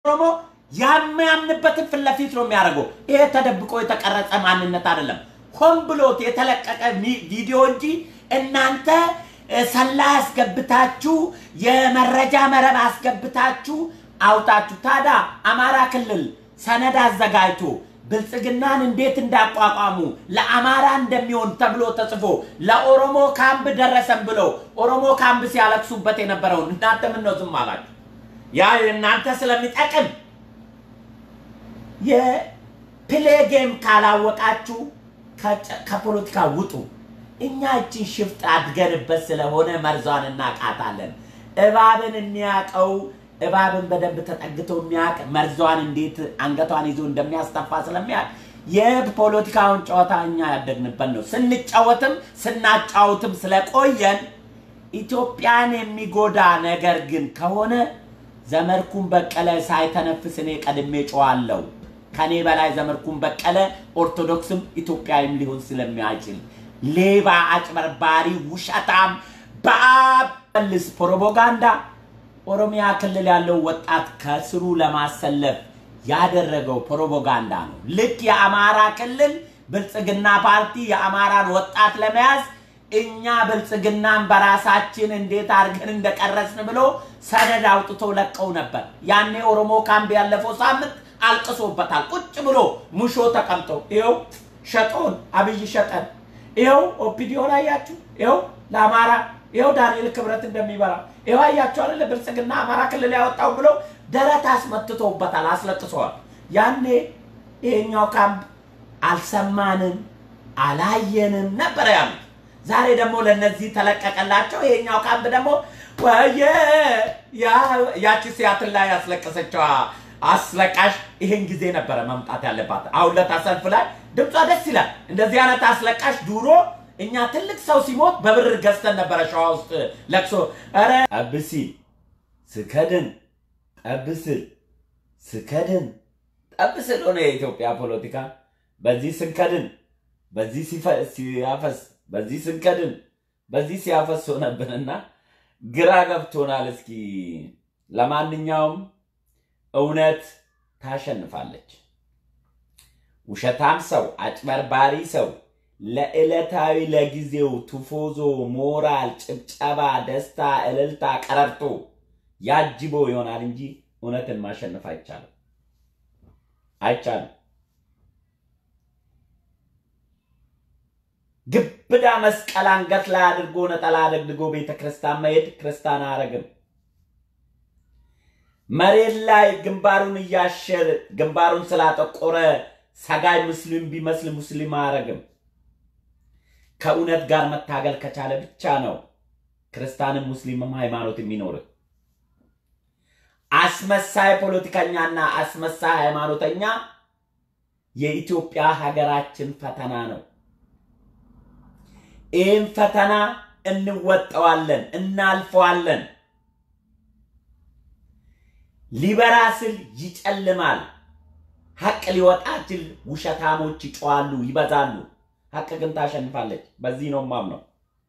ኦሮሞ ያምያምንበትን ፍለፊት ነው የሚያደርገው ይሄ ተደብቆ የተቀረጸ ማንነት አይደለም ሆን ብሎት የተለቀቀ ቪዲዮ እንጂ እናንተ ሰላህ አስገብታችሁ የመረጃ መረብ አስገብታችሁ አውጣችሁ ታዳ አማራ ክልል ሰነድ አዘጋጅቶ ብልጽግናን እንዴት እንዳቋቋሙ ለአማራ እንደሚሆን ተብሎ ተጽፎ ለኦሮሞ ካምፕ ደረሰን ብሎ ኦሮሞ ካምፕ ሲያለቅሱበት የነበረው እናንተ ምን ነው ዝም አላችሁ ያ እናንተ ስለሚጠቅም የፕሌይ ጌም ካላወቃችሁ ከፖለቲካ ውጡ እኛ እቺን ሽፍጥ አድገንበት ስለሆነ መርዛን እናቃታለን እባብን እንያቀው እባብን በደንብ ተጠግቶ የሚያቅ መርዛን እንዴት አንገቷን ይዞ እንደሚያስተፋ ስለሚያቅ የፖለቲካውን ጨዋታኛ ያደግንበት ነው ስንጫወትም ስናጫውትም ስለቆየን ኢትዮጵያን የሚጎዳ ነገር ግን ከሆነ ዘመድኩን በቀለ ሳይተነፍስ እኔ ቀድሜ ጮዋለሁ ከኔ በላይ ዘመድኩን በቀለ ኦርቶዶክስም ኢትዮጵያም ሊሆን ስለሚያችል ሌባ አጭበርባሪ ውሸታም ባልስ ፕሮፓጋንዳ ኦሮሚያ ክልል ያለው ወጣት ከስሩ ለማሰለፍ ያደረገው ፕሮፓጋንዳ ነው ልክ የአማራ ክልል ብልጽግና ፓርቲ የአማራን ወጣት ለመያዝ እኛ ብልጽግናን በራሳችን እንዴት አርገን እንደቀረጽን ብሎ ሰነድ አውጥቶ ለቀው ነበር ያኔ ኦሮሞ ካምፕ ያለፈው ሳምንት አልቅሶበታል ቁጭ ብሎ ሙሾ ተቀምጦ ይሄው ሸጦን አብይ ሸጠን ይሄው ኦፒዲዮ ላይ ያችሁ ይሄው ለአማራ ይሄው ዳንኤል ክብረት እንደሚበራ ይሄው አያችሁ አይደል ብልጽግና አማራ ክልል ያወጣው ብሎ ደረት አስመትቶበታል አስለቅሷል ያኔ ይሄኛው ካምፕ አልሰማንም አላየንም ነበር ያሉት ዛሬ ደግሞ ለነዚህ ተለቀቀላቸው ይሄኛው ካምፕ ደግሞ ወየ ያቺ ሲያትል ላይ ያስለቀሰችው አስለቃሽ ይሄን ጊዜ ነበር መምጣት ያለባት አሁን ለታሰልፍ ላይ ድምጿ ደስ ይላል እንደዚህ አይነት አስለቃሽ ዱሮ እኛ ትልቅ ሰው ሲሞት በብር ገዝተን ነበር ሻዋ ውስጥ ለቅሶ አረ አብሲ ስከደን ጠብስል ሆነ የኢትዮጵያ ፖለቲካ በዚህ ስንከድን በዚህ ሲያፈስ በዚህ ስንከድን በዚህ ሲያፈስ ሆነብንና ግራ ገብቶናል እስኪ ለማንኛውም እውነት ታሸንፋለች ውሸታም ሰው አጭበርባሪ ሰው ለዕለታዊ ለጊዜው ቱፎዞ ሞራል ጭብጨባ ደስታ እልልታ ቀረርቶ ያጅቦ ይሆናል እንጂ እውነትን ማሸነፍ አይቻልም ግብዳ መስቀል አንገት ላይ አድርጎ ነጠላ ደግድጎ ቤተክርስቲያን መሄድ ክርስቲያን አረግም መሬት ላይ ግንባሩን ያሸር ግንባሩን ስላጠቆረ ሰጋይ ሙስሊም ቢመስል ሙስሊም አረግም ከእውነት ጋር መታገል ከቻለ ብቻ ነው ክርስቲያንም ሙስሊምም ሃይማኖት የሚኖር አስመሳይ ፖለቲከኛና አስመሳይ ሃይማኖተኛ የኢትዮጵያ ሀገራችን ፈተና ነው ይህን ፈተና እንወጣዋለን እናልፈዋለን ሊበራስል ይጨልማል ሐቅ ሊወጣችል ውሸታሞች ይጫዋሉ ይበዛሉ ሐቅ ግን ታሸንፋለች በዚህ ነው ማምነው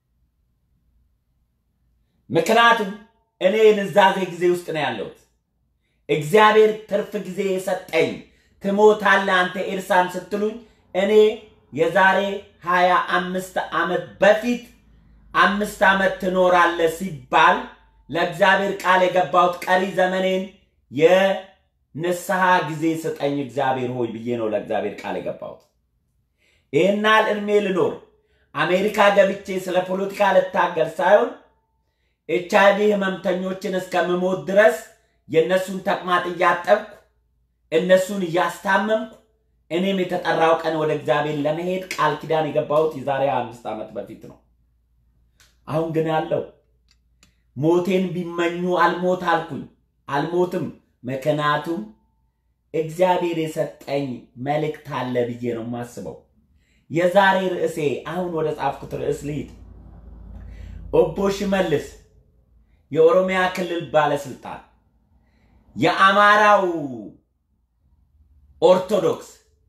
ምክንያቱም እኔ ንዛዜ ጊዜ ውስጥ ነው ያለሁት እግዚአብሔር ትርፍ ጊዜ የሰጠኝ ትሞታለህ አንተ ኢርሳን ስትሉኝ እኔ የዛሬ 25 ዓመት በፊት 5 ዓመት ትኖራለህ ሲባል ለእግዚአብሔር ቃል የገባሁት ቀሪ ዘመኔን የንስሐ ጊዜ ሰጠኝ እግዚአብሔር ሆይ ብዬ ነው ለእግዚአብሔር ቃል የገባሁት ይሄናል እድሜ ልኖር አሜሪካ ገብቼ ስለ ፖለቲካ ልታገል ሳይሆን ኤችአይቪ ህመምተኞችን እስከምሞት ድረስ የነሱን ተቅማጥ ያጠብኩ እነሱን ያስታመምኩ እኔም የተጠራው ቀን ወደ እግዚአብሔር ለመሄድ ቃል ኪዳን የገባሁት የዛሬ 5 ዓመት በፊት ነው አሁን ግን ያለው ሞቴን ቢመኙ አልሞት አልኩኝ አልሞትም ምክንያቱም እግዚአብሔር የሰጠኝ መልእክት አለ ብዬ ነው ማስበው የዛሬ ርዕሴ አሁን ወደ ጻፍኩት ርዕስ ልሂድ ኦቦ ሽመልስ የኦሮሚያ ክልል ባለስልጣን የአማራው ኦርቶዶክስ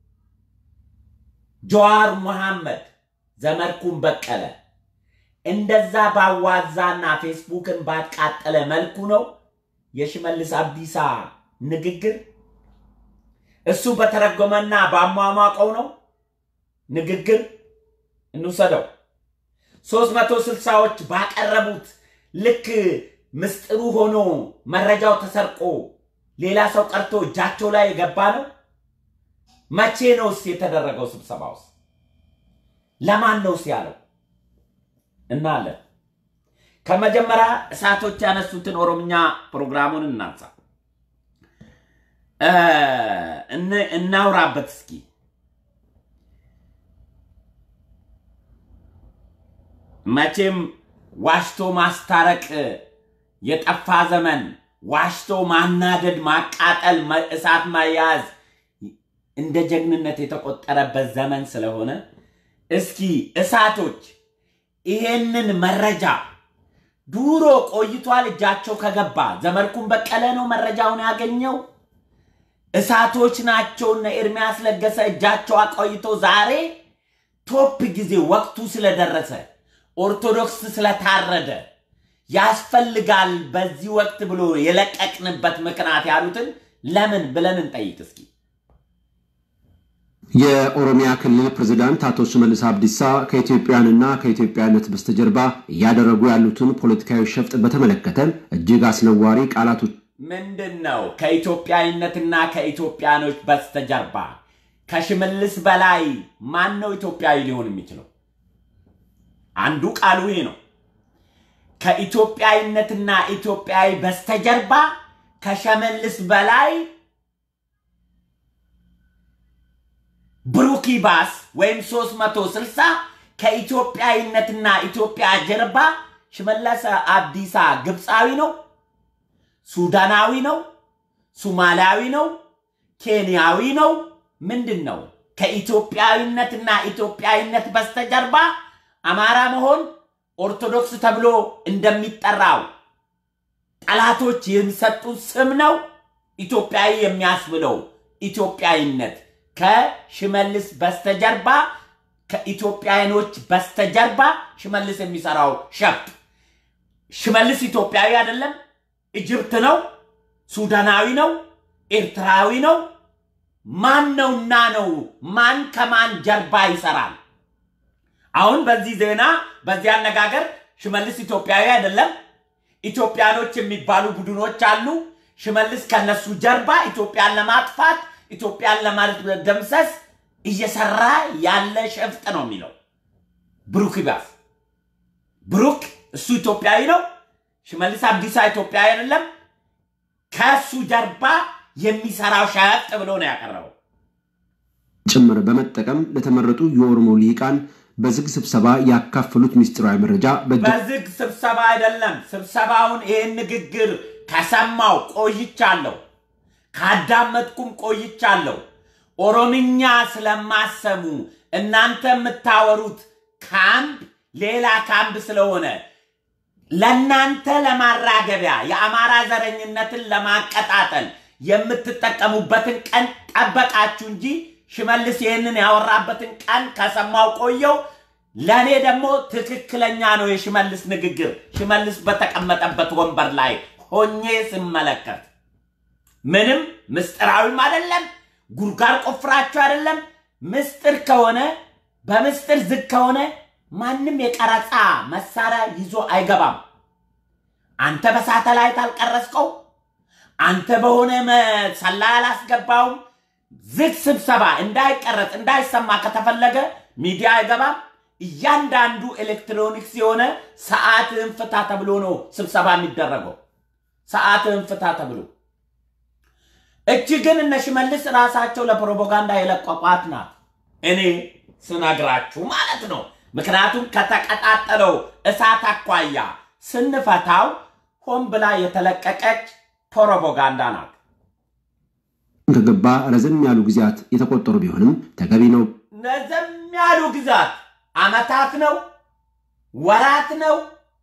ጆዋር መሐመድ ዘመድኩን በቀለ እንደዛ ባዋዛና ፌስቡክን ባቃጠለ መልኩ ነው የሽመልስ አብዲሳ ንግግር እሱ በተረጎመና ባሟሟቀው ነው ንግግር እንውሰደው 360ዎች ባቀረቡት ልክ ምስጥሩ ሆኖ መረጃው ተሰርቆ ሌላ ሰው ቀርቶ እጃቸው ላይ ገባ ነው መቼ ነውስ የተደረገው ስብሰባውስ ለማን ነውስ ያለው እናለ ከመጀመሪያ እሳቶች ያነሱትን ኦሮምኛ ፕሮግራሙን እናንሳ እናውራበት እስኪ መቼም ዋሽቶ ማስታረቅ የጠፋ ዘመን ዋሽቶ ማናደድ ማቃጠል እሳት ማያዝ እንደ ጀግንነት የተቆጠረበት ዘመን ስለሆነ እስኪ እሳቶች ይሄንን መረጃ ዱሮ ቆይቷል እጃቸው ከገባ ዘመድኩን በቀለ ነው መረጃውን ያገኘው እሳቶች ናቸውና ኤርሚያስ ለገሰ እጃቸው አቆይቶ ዛሬ ቶፕ ጊዜ ወቅቱ ስለደረሰ ኦርቶዶክስ ስለታረደ ያስፈልጋል በዚህ ወቅት ብሎ የለቀቅንበት ምክንያት ያሉትን ለምን ብለን እንጠይቅ እስኪ የኦሮሚያ ክልል ፕሬዝዳንት አቶ ሽመልስ አብዲሳ ከኢትዮጵያንና ከኢትዮጵያነት በስተጀርባ ያደረጉ ያሉትን ፖለቲካዊ ሸፍጥ በተመለከተ እጅግ አስነዋሪ ቃላቶች ምንድነው ከኢትዮጵያዊነትና ከኢትዮጵያኖች በስተጀርባ ከሽመልስ በላይ ማን ነው ኢትዮጵያዊ ሊሆን የሚችለው አንዱ ቃሉ ይሄ ነው ከኢትዮጵያዊነትና ኢትዮጵያዊ በስተጀርባ ከሽመልስ በላይ ብሩኪ ባስ ወይም 360 ከኢትዮጵያዊነትና ኢትዮጵያ ጀርባ ሽመልስ አብዲሳ ግብጻዊ ነው ሱዳናዊ ነው ሶማሊያዊ ነው ኬንያዊ ነው ምንድነው ከኢትዮጵያዊነትና ኢትዮጵያዊነት በስተጀርባ አማራ መሆን ኦርቶዶክስ ተብሎ እንደሚጠራው ጠላቶች የሚሰጡት ስም ነው ኢትዮጵያዊ የሚያስብለው ኢትዮጵያዊነት ከሽመልስ በስተጀርባ ከኢትዮጵያኖች በስተጀርባ ሽመልስ የሚሰራው ሸፍጥ ሽመልስ ኢትዮጵያዊ አይደለም ኢጅፕት ነው ሱዳናዊ ነው ኤርትራዊ ነው ማን ነውና ነው ማን ከማን ጀርባ ይሰራል አሁን በዚህ ዜና በዚህ አነጋገር ሽመልስ ኢትዮጵያዊ አይደለም ኢትዮጵያኖች የሚባሉ ቡድኖች አሉ ሽመልስ ከነሱ ጀርባ ኢትዮጵያን ለማጥፋት ኢትዮጵያን ለማደምሰስ እየሰራ ያለ ሸፍጥ ነው የሚለው ብሩክ ይባስ ብሩክ እሱ ኢትዮጵያዊ ነው ሽመልስ አብዲሳ ኢትዮጵያዊ አይደለም ከሱ ጀርባ የሚሰራው ሸፍጥ ብሎ ነው ያቀረበው ጭምር በመጠቀም ለተመረጡ የኦሮሞ ሊቃን በዝግ ስብሰባ ያካፈሉት ሚስጥራዊ መረጃ በዝግ ስብሰባ አይደለም ስብሰባውን ይሄን ንግግር ከሰማው ቆይቻለሁ ካዳመጥኩም ቆይቻለሁ ኦሮምኛ ስለማሰሙ እናንተ የምታወሩት ካምፕ ሌላ ካምፕ ስለሆነ ለናንተ ለማራገቢያ የአማራ ዘረኝነትን ለማቀጣጠል የምትጠቀሙበትን ቀን ጠበቃችሁ እንጂ ሽመልስ ይሄንን ያወራበትን ቀን ከሰማው ቆየው ለኔ ደግሞ ትክክለኛ ነው የሽመልስ ንግግር ሽመልስ በተቀመጠበት ወንበር ላይ ሆኜ ስመለከት ምንም ምስጥራዊም አይደለም ጉርጋር ቆፍራችሁ አይደለም ምስጥር ከሆነ በምስጥር ዝግ ከሆነ ማንንም የቀረጻ መሳሪያ ይዞ አይገባም አንተ በሳተላይት አልቀረስከው አንተ በሆነ ሰላል አስገባው ዝግ ስብሰባ እንዳይቀረጽ እንዳይሰማ ከተፈለገ ሚዲያ አይገባም እያንዳንዱ ኤሌክትሮኒክስ የሆነ ሰዓትን ፍታ ተብሎ ነው ስብሰባ የሚደረገው ሰዓትን ፍታ ተብሎ እቺ ግን እነ ሽመልስ ራሳቸው ለፕሮፓጋንዳ የለቀቋት ናት እኔ ስነግራችሁ ማለት ነው ምክንያቱም ከተቀጣጠለው እሳት አኳያ ስንፈታው ሆን ብላ የተለቀቀች ፕሮፓጋንዳ ናት ከገባ ረዘም ያሉ ጊዜያት የተቆጠሩ ቢሆንም ተገቢ ነው ረዘም ያሉ ጊዜያት አመታት ነው ወራት ነው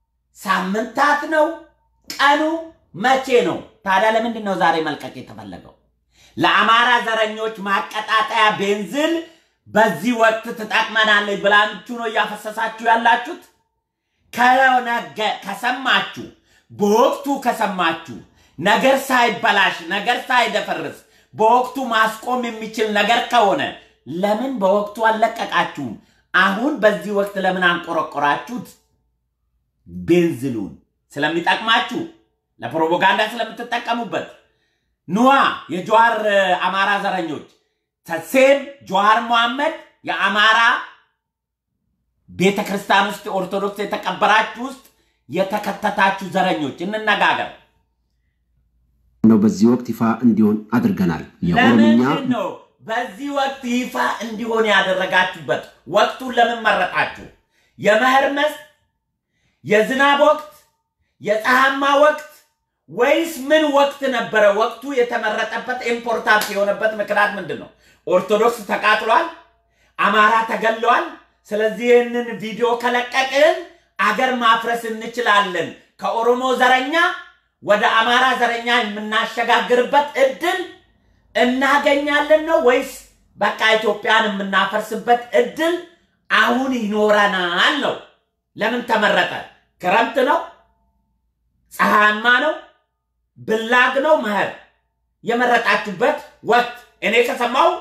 ሳምንታት ነው ቀኑ መቼ ነው ታዲያ ለምንድን ነው ዛሬ መልቀቅ የተፈለገው ለአማራ ዘረኞች ማቀጣጣያ ቤንዚን በዚህ ወቅት ተጠቅመናለች ብላችሁ ነው ያፈሰሳችሁ ያላችሁት ከሰማችሁ በወቅቱ ከሰማችሁ ነገር ሳይበላሽ ነገር ሳይደፈርስ በወቅቱ ማስቆም የሚችል ነገር ከሆነ ለምን በወቅቱ አለቀቃችሁም? አሁን በዚህ ወቅት ለምን አንቆረቆራችሁት? ቤንዝሉን ስለሚጠቅማችሁ ለፕሮፓጋንዳ ስለምትጠቀሙበት ኑዋ የጀዋር አማራ ዘረኞች ተሴም ጀዋር መሐመድ የአማራ ቤተክርስቲያን ውስጥ ኦርቶዶክስ የተቀበራችሁ ውስጥ የተከተታችሁ ዘረኞች እንነጋገር ነው። በዚህ ወቅት ይፋ እንዲሆን አድርገናል። የኦሮሞኛ ነው በዚህ ወቅት ይፋ እንዲሆን ያደረጋችሁበት ወቅቱን ለምን መረጣችሁ? የመህርመስ የዝናብ ወቅት የፀሐማ ወቅት ወይስ ምን ወቅት ነበረ? ወቅቱ የተመረጠበት ኢምፖርታንት የሆነበት ምክንያት ምንድነው? ኦርቶዶክስ ተቃጥሏል፣ አማራ ተገሏል። ስለዚህ ይህንን ቪዲዮ ከለቀቅን አገር ማፍረስ እንችላለን፣ ከኦሮሞ ዘረኛ ወደ አማራ ዘረኛ የምናሸጋግርበት እድል እናገኛለን ነው ወይስ በቃ ኢትዮጵያን የምናፈርስበት እድል አሁን ይኖረናል ነው? ለምን ተመረጠ? ክረምት ነው? ፀሐያማ ነው? ብላግ ነው? መኸር የመረጣችሁበት ወቅት እኔ ከሰማው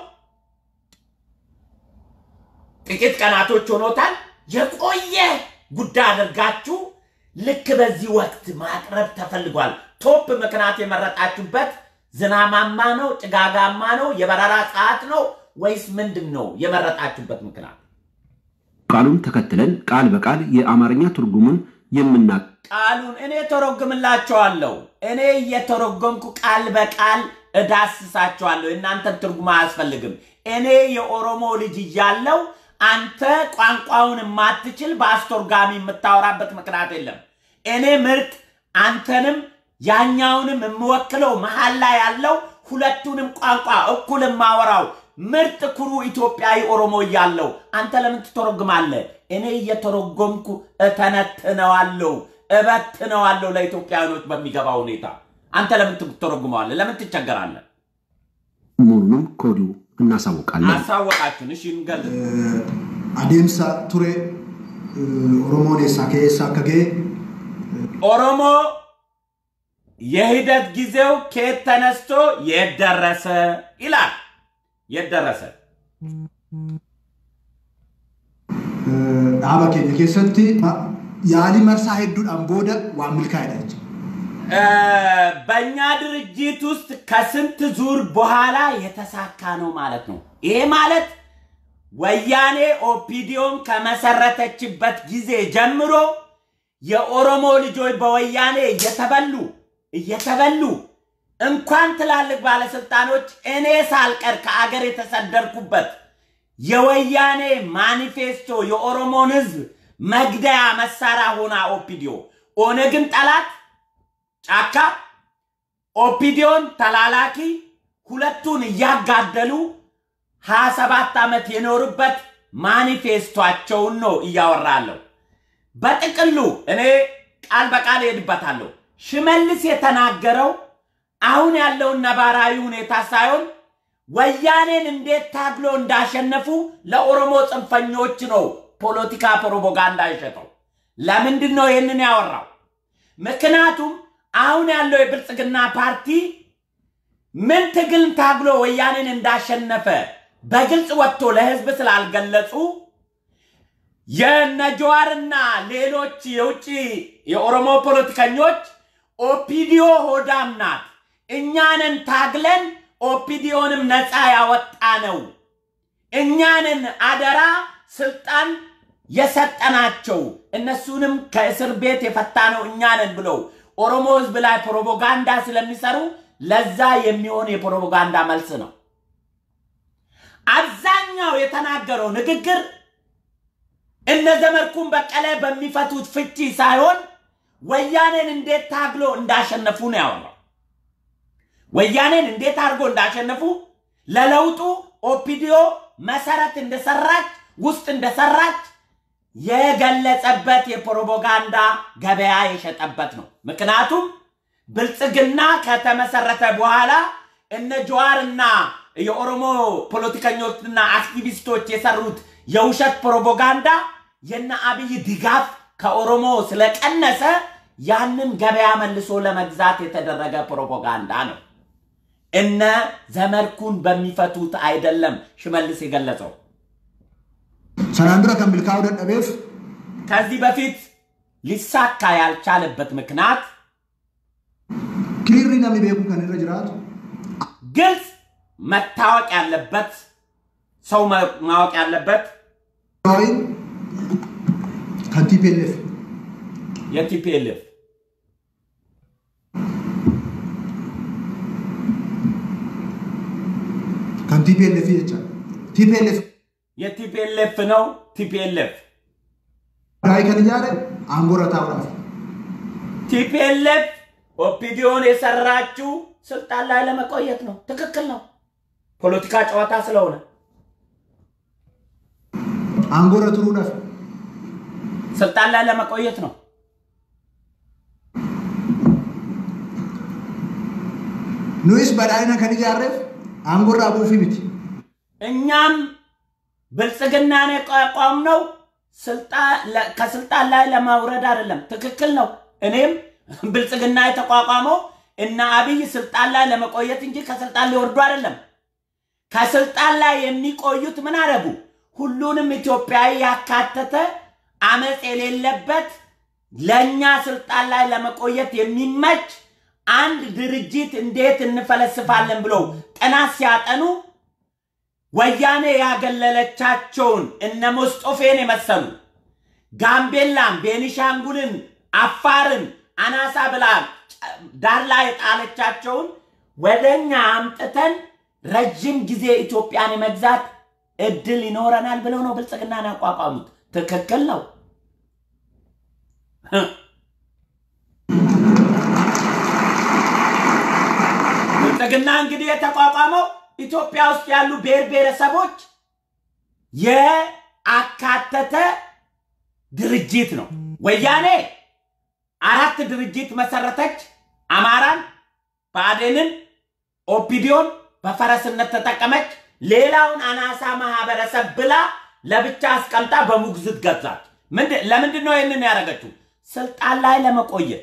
ጥቂት ቀናቶች ሆኖታል። የቆየ ጉዳይ አድርጋችሁ ልክ በዚህ ወቅት ማቅረብ ተፈልጓል። ቶፕ ምክንያት የመረጣችሁበት ዝናማማ ነው? ጭጋጋማ ነው? የበረራ ሰዓት ነው ወይስ ምንድነው የመረጣችሁበት ምክንያት? ቃሉን ተከትለን ቃል በቃል የአማርኛ ትርጉሙን የምናቅ ቃሉን እኔ ተረጉምላችኋለሁ። እኔ እየተረጎምኩ ቃል በቃል እዳስሳችኋለሁ። እናንተን ትርጉም አያስፈልግም። እኔ የኦሮሞ ልጅ እያለሁ አንተ ቋንቋውን ማትችል በአስተርጓሚ የምታወራበት ምክንያት የለም። እኔ ምርጥ አንተንም ያኛውንም የምወክለው መሃል ላይ ያለው ሁለቱንም ቋንቋ እኩል ማወራው ምርጥ ኩሩ ኢትዮጵያዊ ኦሮሞ እያለሁ አንተ ለምን ትተረጉማለህ? እኔ እየተረጎምኩ እተነትነዋለሁ እበትነዋለሁ ለኢትዮጵያኖች በሚገባው ሁኔታ። አንተ ለምን ትተረጉማለህ? ለምን ትቸገራለህ? ሙሉንም ኮዱ እናሳውቃለን። አሳውቃችሁን እሺ እንገል አዴምሳ ቱሬ ኦሮሞን የሳከ ከገ ኦሮሞ የሂደት ጊዜው ከየት ተነስቶ የደረሰ ይላል። የደረሰ አባከ የከሰቲ ያሊ መርሳ ሄዱን አንቦደ ዋምልካ አይደች በእኛ ድርጅት ውስጥ ከስንት ዙር በኋላ የተሳካ ነው ማለት ነው። ይሄ ማለት ወያኔ ኦፒዲዮን ከመሰረተችበት ጊዜ ጀምሮ የኦሮሞ ልጆች በወያኔ እየተበሉ እንኳን ትላልቅ ባለስልጣኖች እኔ ሳልቀር ከአገር የተሰደርኩበት የወያኔ ማኒፌስቶ የኦሮሞን ህዝብ መግደያ መሳሪያ ሆና ኦፒዲዮ ኦነግን ጠላት ጫካ ኦፒዲዮን ተላላኪ ሁለቱን ያጋደሉ 27 ዓመት የኖሩበት ማኒፌስቶአቸው ነው እያወራለሁ። በጥቅሉ እኔ ቃል በቃል ሄድበታለሁ። ሽመልስ የተናገረው አሁን ያለው ነባራዊ ሁኔታ ሳይሆን ወያኔን እንዴት ታግሎ እንዳሸነፉ ለኦሮሞ ጽንፈኞች ነው ፖለቲካ ፕሮፓጋንዳ ይሸጠው። ለምንድን ነው ይሄንን ያወራው? ምክንያቱም አሁን ያለው የብልጽግና ፓርቲ ምን ትግል ታግሎ ወያኔን እንዳሸነፈ በግልጽ ወጥቶ ለህዝብ ስላልገለጹ የነጀዋርና ሌሎች የውጪ የኦሮሞ ፖለቲከኞች ኦፒዲዮ ሆዳም ናት፣ እኛንን ታግለን ኦፒዲዮንም ነፃ ያወጣ ነው፣ እኛንን አደራ ስልጣን የሰጠናቸው እነሱንም ከእስር ቤት የፈታነው እኛንን ብለው ኦሮሞ ህዝብ ላይ ፕሮፓጋንዳ ስለሚሰሩ ለዛ የሚሆን የፕሮፓጋንዳ መልስ ነው። አብዛኛው የተናገረው ንግግር እነ ዘመድኩን በቀለ በሚፈቱት ፍቺ ሳይሆን ወያኔን እንዴት ታግሎ እንዳሸነፉ ነው ያወራው። ወያኔን እንዴት አድርጎ እንዳሸነፉ ለለውጡ ኦፒዲዮ መሰረት እንደሰራች ውስጥ እንደሰራች የገለጸበት የፕሮፓጋንዳ ገበያ የሸጠበት ነው። ምክንያቱም ብልጽግና ከተመሰረተ በኋላ እነ ጀዋርና የኦሮሞ ፖለቲከኞችና አክቲቪስቶች የሰሩት የውሸት ፕሮፓጋንዳ የነ አብይ ድጋፍ ከኦሮሞ ስለቀነሰ ያንን ገበያ መልሶ ለመግዛት የተደረገ ፕሮፓጋንዳ ነው እነ ዘመድኩን በሚፈቱት አይደለም ሽመልስ የገለጸው ሰናንድራ ከሚልካው ደደበፍ ከዚህ በፊት ሊሳካ ያልቻለበት ምክንያት ክሊርና ሚቤኩ ከነረ ጅራት ግልጽ መታወቅ ያለበት ሰው ማወቅ ያለበት ወይ ከቲፒኤልኤፍ የቲፒኤልኤፍ ከቲፒኤልኤፍ ይቻላል ቲፒኤልኤፍ የቲፒኤልኤፍ ነው ቲፒኤልኤፍ ዳይ ከንጃረ አንጎራታው ቲፒኤልኤፍ ኦፒዲዮን የሰራችው ስልጣን ላይ ለመቆየት ነው ትክክል ነው ፖለቲካ ጨዋታ ስለሆነ አንጎራቱሩ ነው ስልጣን ላይ ለመቆየት ነው ኑይስ በዳይና ከንጃረፍ አንጎራ ቦፊሚት እኛም ብልጽግናን ያቋቋም ነው ከስልጣን ላይ ለማውረድ አይደለም ትክክል ነው እኔም ብልጽግና የተቋቋመው እና አብይ ስልጣን ላይ ለመቆየት እንጂ ከስልጣን ሊወርዱ አይደለም ከስልጣን ላይ የሚቆዩት ምን አረጉ ሁሉንም ኢትዮጵያዊ ያካተተ አመጽ የሌለበት ለኛ ስልጣን ላይ ለመቆየት የሚመች አንድ ድርጅት እንዴት እንፈለስፋለን ብለው ጥናት ሲያጠኑ ወያኔ ያገለለቻቸውን እነ ሙስጦፌን የመሰሉ ጋምቤላን ቤኒሻንጉልን አፋርን አናሳ ብላ ዳር ላይ ጣለቻቸውን ወደኛ አምጥተን ረጅም ጊዜ ኢትዮጵያን የመግዛት እድል ይኖረናል ብለው ነው ብልጽግናን ያቋቋሙት ትክክል ነው ብልጽግና እንግዲህ የተቋቋመው ኢትዮጵያ ውስጥ ያሉ ብሔረሰቦች የአካተተ ድርጅት ነው ወያኔ አራት ድርጅት መሰረተች አማራን ባዴንን ኦፒዲዮን በፈረስነት ተጠቀመች ሌላውን አናሳ ማህበረሰብ ብላ ለብቻ አስቀምጣ በሙግዝት ገዛች ለምንድን ነው ይሄንን ያደረገችው ስልጣን ላይ ለመቆየት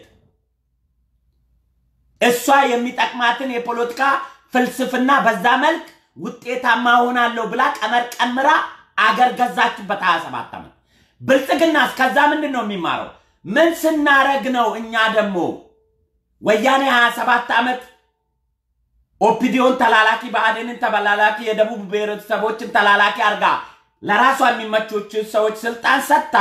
እሷ የሚጠቅማትን የፖለቲካ ፍልስፍና በዛ መልክ ውጤታማ ሆናለሁ ብላ ቀመራ አገር ገዛችበት 27 ዓመት ብልጽግና እስከዛ ምንድነው የሚማረው ምን ስናረግ ነው እኛ ደግሞ ወያኔ 27 ዓመት ኦፒዲዮን ተላላኪ ባዴንን ተበላላኪ የደቡብ ብሔረሰቦችን ተላላኪ አርጋ ለራሷ የሚመቾች ሰዎች ስልጣን ሰጣ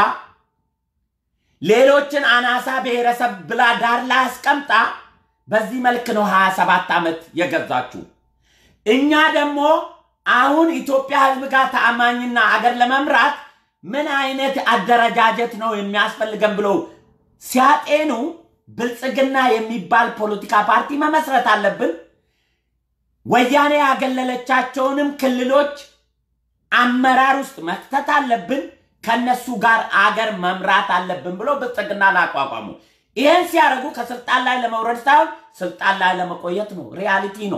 ሌሎችን አናሳ ብሔረሰብ ብላ ዳር ላይ አስቀምጣ በዚህ መልክ ነው 27 ዓመት የገዛችው እኛ ደግሞ አሁን ኢትዮጵያ ህዝብ ጋር ተአማኝና አገር ለመምራት ምን አይነት አደረጃጀት ነው የሚያስፈልገን ብለው ሲያጤኑ ብልጽግና የሚባል ፖለቲካ ፓርቲ መመስረት አለብን ወያኔ ያገለለቻቸውንም ክልሎች አመራር ውስጥ መክተት አለብን ከነሱ ጋር አገር መምራት አለብን ብለው ብልጽግና አቋቋሙ ይሄን ሲያረጉ ከስልጣን ላይ ለመውረድ ሳይሆን ስልጣን ላይ ለመቆየት ነው ሪያሊቲ ነው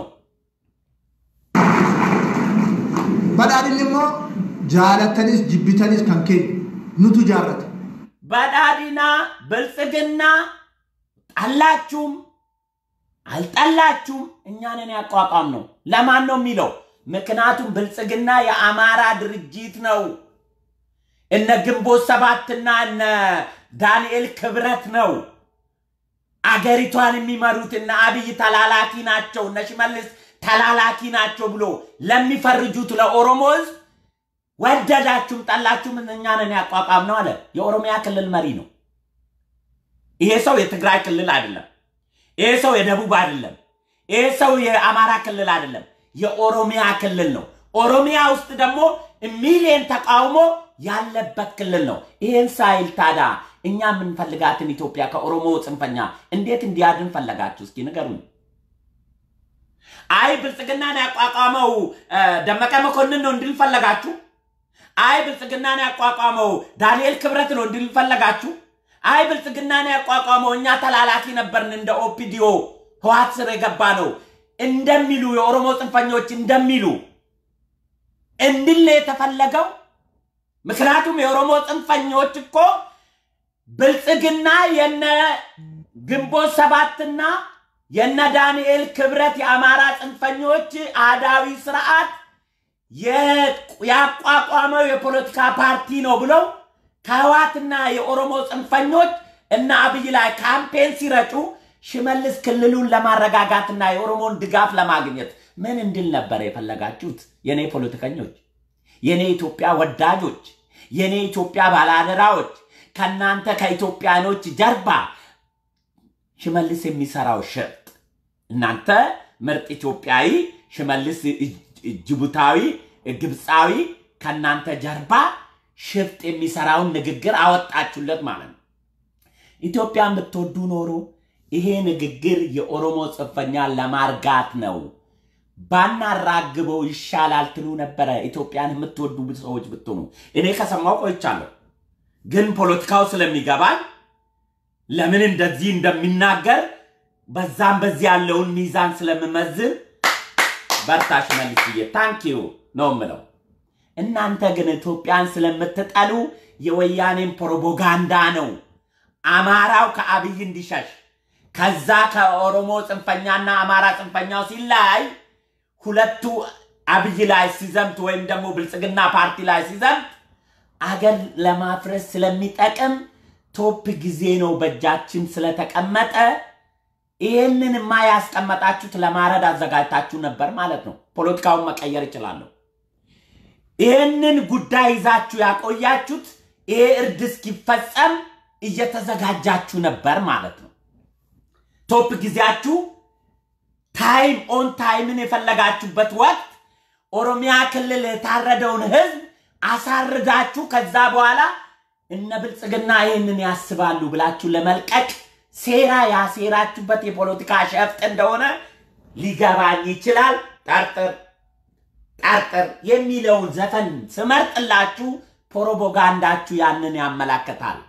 በዳዲንሞ ጃለተንስ ጅቢተንስ ከንኬ ኑቱ ጃረት በዳዲና ብልጽግና አላችሁም አልጠላችሁም እኛንን ያቋቋም ነው ለማን ነው የሚለው ምክንያቱም ብልጽግና የአማራ ድርጅት ነው እነ ግንቦት ሰባትና እነ ዳንኤል ክብረት ነው አገሪቷን የሚመሩትና አብይ ተላላኪ ናቸው እነ ሽመልስ ተላላኪ ናቸው ብሎ ለሚፈርጁት ለኦሮሞዝ ወደዳችሁም ጠላችሁም እኛንን ያቋቋም ነው አለ የኦሮሚያ ክልል መሪ ነው ይሄ ሰው የትግራይ ክልል አይደለም ይሄ ሰው የደቡብ አይደለም ይሄ ሰው የአማራ ክልል አይደለም የኦሮሚያ ክልል ነው ኦሮሚያ ውስጥ ደግሞ ሚሊየን ተቃውሞ ያለበት ክልል ነው ይሄን ሳይል ታዳ እኛ ምን ፈልጋትን ኢትዮጵያ ከኦሮሞ ጽንፈኛ እንዴት እንዲያድን ፈለጋችሁ እስኪ ንገሩን አይ ብልጽግናን ያቋቋመው ደመቀ መኮንን ነው እንድል ፈለጋችሁ አይ ብልጽግናን ያቋቋመው ዳንኤል ክብረት ነው እንድል ፈለጋችሁ አይ ብልጽግናን ያቋቋመው እኛ ተላላኪ ነበርን እንደ ኦፒዲዮ ህዋት ስር የገባ ነው እንደሚሉ የኦሮሞ ጽንፈኞች እንደሚሉ እንድል የተፈለገው ምክንያቱም የኦሮሞ ጽንፈኞች እኮ ብልጽግና የነ ግንቦት ሰባትና የነ ዳንኤል ክብረት የአማራ ጽንፈኞች አዳዊ ስርዓት ያቋቋመው የፖለቲካ ፓርቲ ነው ብለው ከህዋትና የኦሮሞ ጽንፈኞች እና አብይ ላይ ካምፔን ሲረጩ ሽመልስ ክልሉን ለማረጋጋትና የኦሮሞን ድጋፍ ለማግኘት ምን እንድል ነበር የፈለጋችሁት? የኔ ፖለቲከኞች፣ የኔ ኢትዮጵያ ወዳጆች፣ የኔ ኢትዮጵያ ባላደራዎች፣ ከናንተ ከኢትዮጵያኖች ጀርባ ሽመልስ የሚሰራው ሸፍጥ እናንተ ምርጥ ኢትዮጵያዊ ሽመልስ ጅቡታዊ ግብጻዊ ከናንተ ጀርባ ሸፍጥ የሚሰራውን ንግግር አወጣችሁለት ማለት ነው። ኢትዮጵያን ብትወዱ ኖሮ ይሄ ንግግር የኦሮሞ ጽንፈኛ ለማርጋት ነው ባናራግበው ይሻላል ትሉ ነበር። ኢትዮጵያን የምትወዱ ሰዎች ብትሆኑ እኔ ከሰማው ቆይቻለሁ፣ ግን ፖለቲካው ስለሚገባኝ ለምን እንደዚህ እንደሚናገር በዛም በዚህ ያለውን ሚዛን ስለምመዝን በርታሽ መልስዬ ታንኪዩ ነው ምለው። እናንተ ግን ኢትዮጵያን ስለምትጠሉ የወያኔን ፕሮፓጋንዳ ነው አማራው ከአብይ እንዲሸሽ ከዛ ከኦሮሞ ጽንፈኛና አማራ ጽንፈኛው ሲላይ ሁለቱ አብይ ላይ ሲዘምት ወይም ደግሞ ብልጽግና ፓርቲ ላይ ሲዘምት አገር ለማፍረስ ስለሚጠቅም ቶፕ ጊዜ ነው በእጃችን ስለተቀመጠ ይሄንንማ ያስቀመጣችሁት ለማረድ አዘጋጅታችሁ ነበር ማለት ነው። ፖለቲካውን መቀየር ይችላል። ይሄንን ጉዳይ ይዛችሁ ያቆያችሁት ይሄ እርድ እስኪፈጸም እየተዘጋጃችሁ ነበር ማለት ነው። ቶፕ ጊዜያችሁ ታይም ኦን ታይምን የፈለጋችሁበት ወቅት ኦሮሚያ ክልል የታረደውን ህዝብ አሳርዳችሁ ከዛ በኋላ እነ ብልጽግና ይሄንን ያስባሉ ብላችሁ ለመልቀቅ ሴራ ያሴራችሁበት የፖለቲካ ሸፍጥ እንደሆነ ሊገባኝ ይችላል። ጠርጥር የሚለውን ዘፈን ስመርጥላችሁ ፕሮፓጋንዳችሁ ያንን ያመላክታል።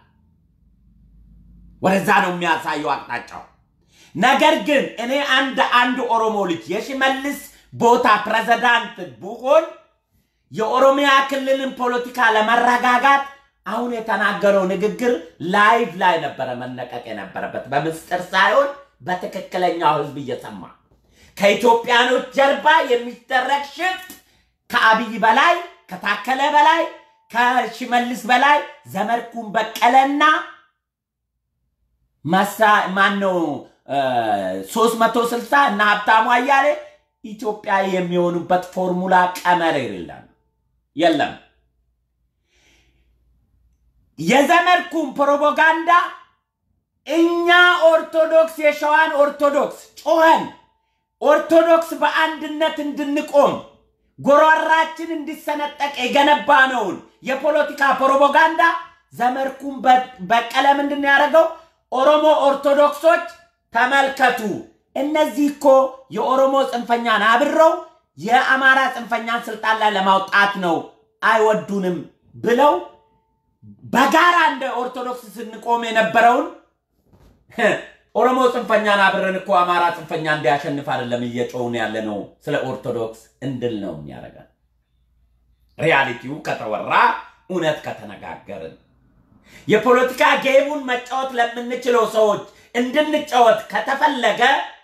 ወደዛ ነው የሚያሳየው አቅጣጫው። ነገር ግን እኔ አንድ ኦሮሞ ልጅ የሽመልስ ቦታ ፕሬዝዳንት ብሆን የኦሮሚያ ክልልን ፖለቲካ ለማረጋጋት አሁን የተናገረው ንግግር ላይቭ ላይ ነበር መነቀቅ የነበረበት በምስጥር ሳይሆን በትክክለኛው ህዝብ እየሰማ ከኢትዮጵያኖች ጀርባ የሚደረግ ሽፍት ከአብይ በላይ ከታከለ በላይ ከሽመልስ በላይ ዘመድኩን በቀለና ማነው 360 እና ሀብታሙ አያሌ ኢትዮጵያ የሚሆኑበት ፎርሙላ ቀመር የለም። የዘመድኩን ፕሮፓጋንዳ እኛ ኦርቶዶክስ የሸዋን ኦርቶዶክስ ጮኸን ኦርቶዶክስ በአንድነት እንድንቆም ጎራራችን እንዲሰነጠቅ የገነባነውን የፖለቲካ ፕሮፓጋንዳ ዘመድኩን በቀለ ምንድነው ያደረገው? ኦሮሞ ኦርቶዶክሶች ተመልከቱ፣ እነዚህ እኮ የኦሮሞ ጽንፈኛን አብረው የአማራ ጽንፈኛን ስልጣን ላይ ለማውጣት ነው አይወዱንም ብለው በጋራ እንደ ኦርቶዶክስ ስንቆም የነበረውን ኦሮሞ ጽንፈኛን አብረን እኮ አማራ ጽንፈኛ እንዲያሸንፍ አይደለም እየጮውን ያለነው ስለ ኦርቶዶክስ እንድል ነው የሚያረጋን። ሪያሊቲው ከተወራ እውነት ከተነጋገርን የፖለቲካ ጌሙን መጫወት ለምንችለው ሰዎች እንድንጫወት ከተፈለገ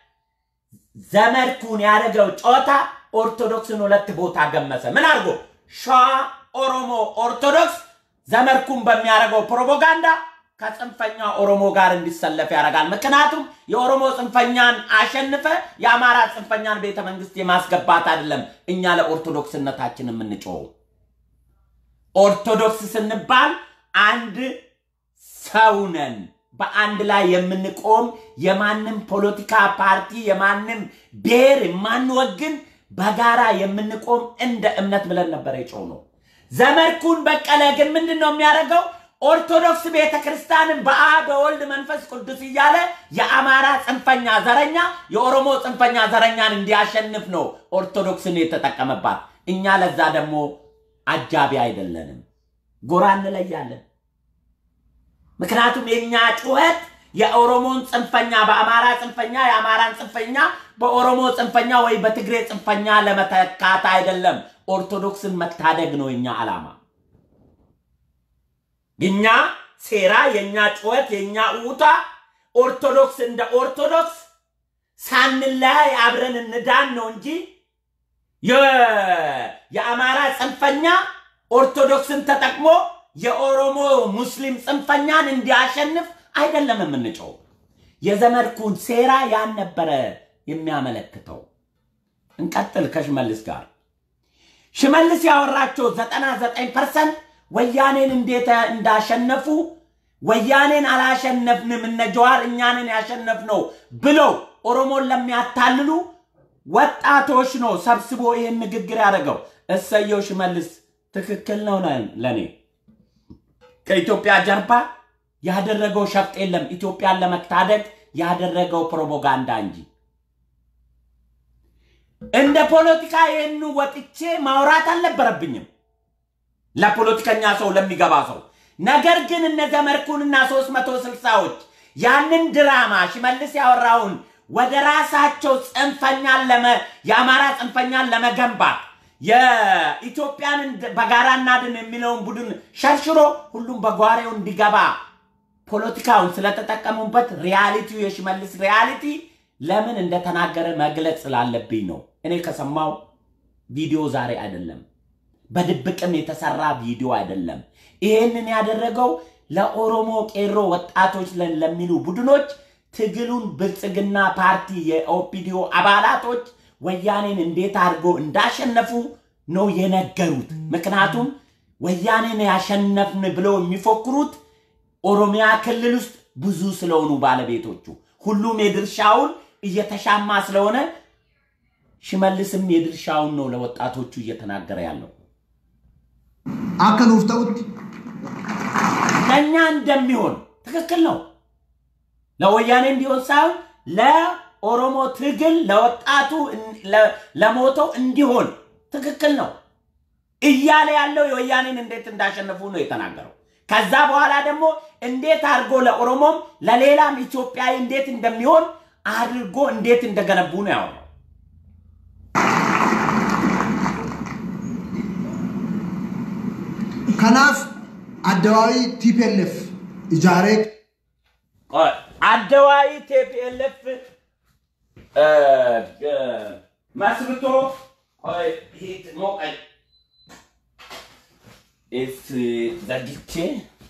ዘመድኩን ያደረገው ጨዋታ ኦርቶዶክስን ሁለት ቦታ ገመሰ። ምን አርጎ ሸዋ ኦሮሞ ኦርቶዶክስ ዘመድኩን በሚያደርገው ፕሮፓጋንዳ ከጽንፈኛ ኦሮሞ ጋር እንዲሰለፍ ያደርጋል። ምክንያቱም የኦሮሞ ጽንፈኛን አሸንፈ የአማራ ጽንፈኛን ቤተ መንግስት የማስገባት አይደለም እኛ ለኦርቶዶክስነታችን የምንጮው። ኦርቶዶክስ ስንባል አንድ ሰው ነን፣ በአንድ ላይ የምንቆም የማንም ፖለቲካ ፓርቲ የማንም ብሔር የማንወግን በጋራ የምንቆም እንደ እምነት ብለን ነበር የጮነው። ዘመድኩን በቀለ ግን ምንድነው የሚያደርገው? ኦርቶዶክስ ቤተክርስቲያንን በአብ በወልድ መንፈስ ቅዱስ እያለ የአማራ ጽንፈኛ ዘረኛ የኦሮሞ ጽንፈኛ ዘረኛን እንዲያሸንፍ ነው ኦርቶዶክስን የተጠቀመባት። እኛ ለዛ ደግሞ አጃቢ አይደለንም፣ ጎራ እንለያለን። ምክንያቱም የኛ ጩኸት የኦሮሞን ጽንፈኛ በአማራ ጽንፈኛ የአማራን ጽንፈኛ በኦሮሞ ጽንፈኛ ወይ በትግሬ ጽንፈኛ ለመተካት አይደለም፣ ኦርቶዶክስን መታደግ ነው የኛ ዓላማ። የኛ ሴራ የኛ ጩኸት የኛ ኡታ ኦርቶዶክስ እንደ ኦርቶዶክስ ሳንላይ አብረን እንዳን ነው እንጂ የአማራ ጽንፈኛ ኦርቶዶክስን ተጠቅሞ የኦሮሞ ሙስሊም ጽንፈኛን እንዲያሸንፍ አይደለም የምንጨው የዘመድኩን ሴራ ያን ነበር የሚያመለክተው እንቀጥል ከሽመልስ ጋር ሽመልስ ያወራቸው 99% ወያኔን እንዴት እንዳሸነፉ ወያኔን አላሸነፍንም እነ ጀዋር እኛንን ያሸነፍነው ብለው ኦሮሞን ለሚያታልሉ ወጣቶች ነው ሰብስቦ ይሄን ንግግር ያደረገው እሰየው ሽመልስ ትክክል ነው ለኔ ከኢትዮጵያ ጀርባ ያደረገው ሸፍጥ የለም ኢትዮጵያን ለመታደግ ያደረገው ፕሮፓጋንዳ እንጂ እንደ ፖለቲካ ይሄን ወጥቼ ማውራት አልነበረብኝም ለፖለቲከኛ ሰው ለሚገባ ሰው ነገር ግን እነ ዘመድኩንና 360ዎች ያንን ድራማ ሽመልስ ያወራውን ወደ ራሳቸው ጽንፈኛን የአማራ ጽንፈኛን ለመገንባት የኢትዮጵያን በጋራና ድን የሚለውን ቡድን ሸርሽሮ ሁሉም በጓሬው እንዲገባ ፖለቲካውን ስለተጠቀሙበት ሪያሊቲው የሽመልስ ሪያሊቲ ለምን እንደተናገረ መግለጽ ስላለብኝ ነው እኔ ከሰማው ቪዲዮ ዛሬ አይደለም በድብቅም የተሰራ ቪዲዮ አይደለም ይሄንን ያደረገው ለኦሮሞ ቄሮ ወጣቶች ለሚሉ ቡድኖች ትግሉን ብልጽግና ፓርቲ የኦፒዲዮ አባላቶች ወያኔን እንዴት አድርጎ እንዳሸነፉ ነው የነገሩት ምክንያቱም ወያኔን ያሸነፍን ብለው የሚፎክሩት ኦሮሚያ ክልል ውስጥ ብዙ ስለሆኑ ባለቤቶቹ ሁሉም የድርሻውን እየተሻማ ስለሆነ ሽመልስም የድርሻውን ነው ለወጣቶቹ እየተናገረ ያለው አከኑፍ ተውት ለኛ እንደሚሆን ትክክል ነው ለወያኔ እንዲሆን ሳይሆን ለኦሮሞ ትግል ለወጣቱ ለሞተው እንዲሆን ትክክል ነው እያለ ያለው የወያኔን እንዴት እንዳሸነፉ ነው የተናገረው ከዛ በኋላ ደግሞ እንዴት አድርጎ ለኦሮሞም ለሌላም ኢትዮጵያዊ እንዴት እንደሚሆን አድርጎ እንዴት እንደገነቡ ነው ያወራው ከናፍ አደዋይ ቲፒኤልኤፍ ኢጃሬ አደዋይ ቲፒኤልኤፍ መስርቶ ሂት ሞቀል is the dictate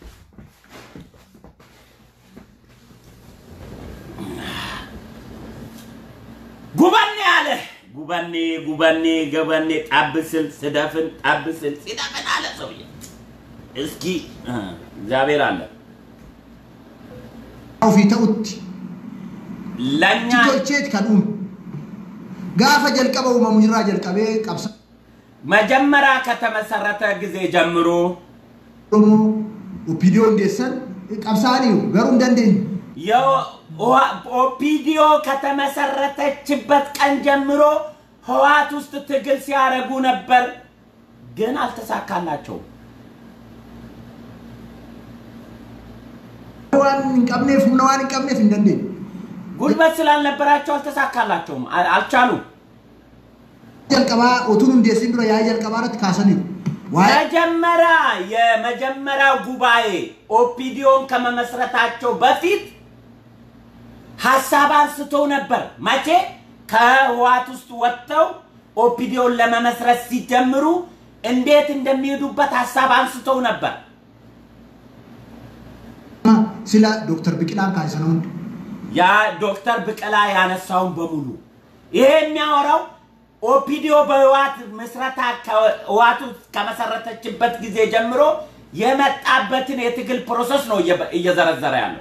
ጉባኔ ገባኔ ጣብስል ስዳፍን ጣብስል ሲዳፈን አለ ሰውዬ እስኪ እግዚአብሔር አለ አውፊ ተውት ለኛ ቶቼት ካዱም ጋፈ ጀልቀበው ማሙጅራ ጀልቀበ ቀብሳ መጀመሪያ ከተመሰረተ ጊዜ ጀምሮ ኦፒዲዮ እንደሰን ቀብሳኒው ገሩ እንደንደኝ ኦፒዲዮ ከተመሰረተችበት ቀን ጀምሮ ህዋት ውስጥ ትግል ሲያረጉ ነበር ግን አልተሳካላቸው ዋን ቀብኔፍ እንደንደኝ ጉልበት ስላልነበራቸው አልተሳካላቸው አልቻሉ ጀልቀባ ኦቱን እንደሲን ድሮ ያ ጀልቀባረት ካሰኒው የመጀመሪያው ጉባኤ ኦፒዲዮን ከመመስረታቸው በፊት ሐሳብ አንስተው ነበር ማቼ ከህዋት ውስጥ ወጥተው ኦፒዲዮን ለመመስረት ሲጀምሩ እንዴት እንደሚሄዱበት ሐሳብ አንስተው ነበር ስለ ዶክተር ብቅላን ካንሰነው ያ ዶክተር ብቅላ ያነሳውን በሙሉ ይሄ የሚያወራው ኦፒዲዮ በህዋት መስረታ ህዋቱ ከመሰረተችበት ጊዜ ጀምሮ የመጣበትን የትግል ፕሮሰስ ነው እየዘረዘረ ያለው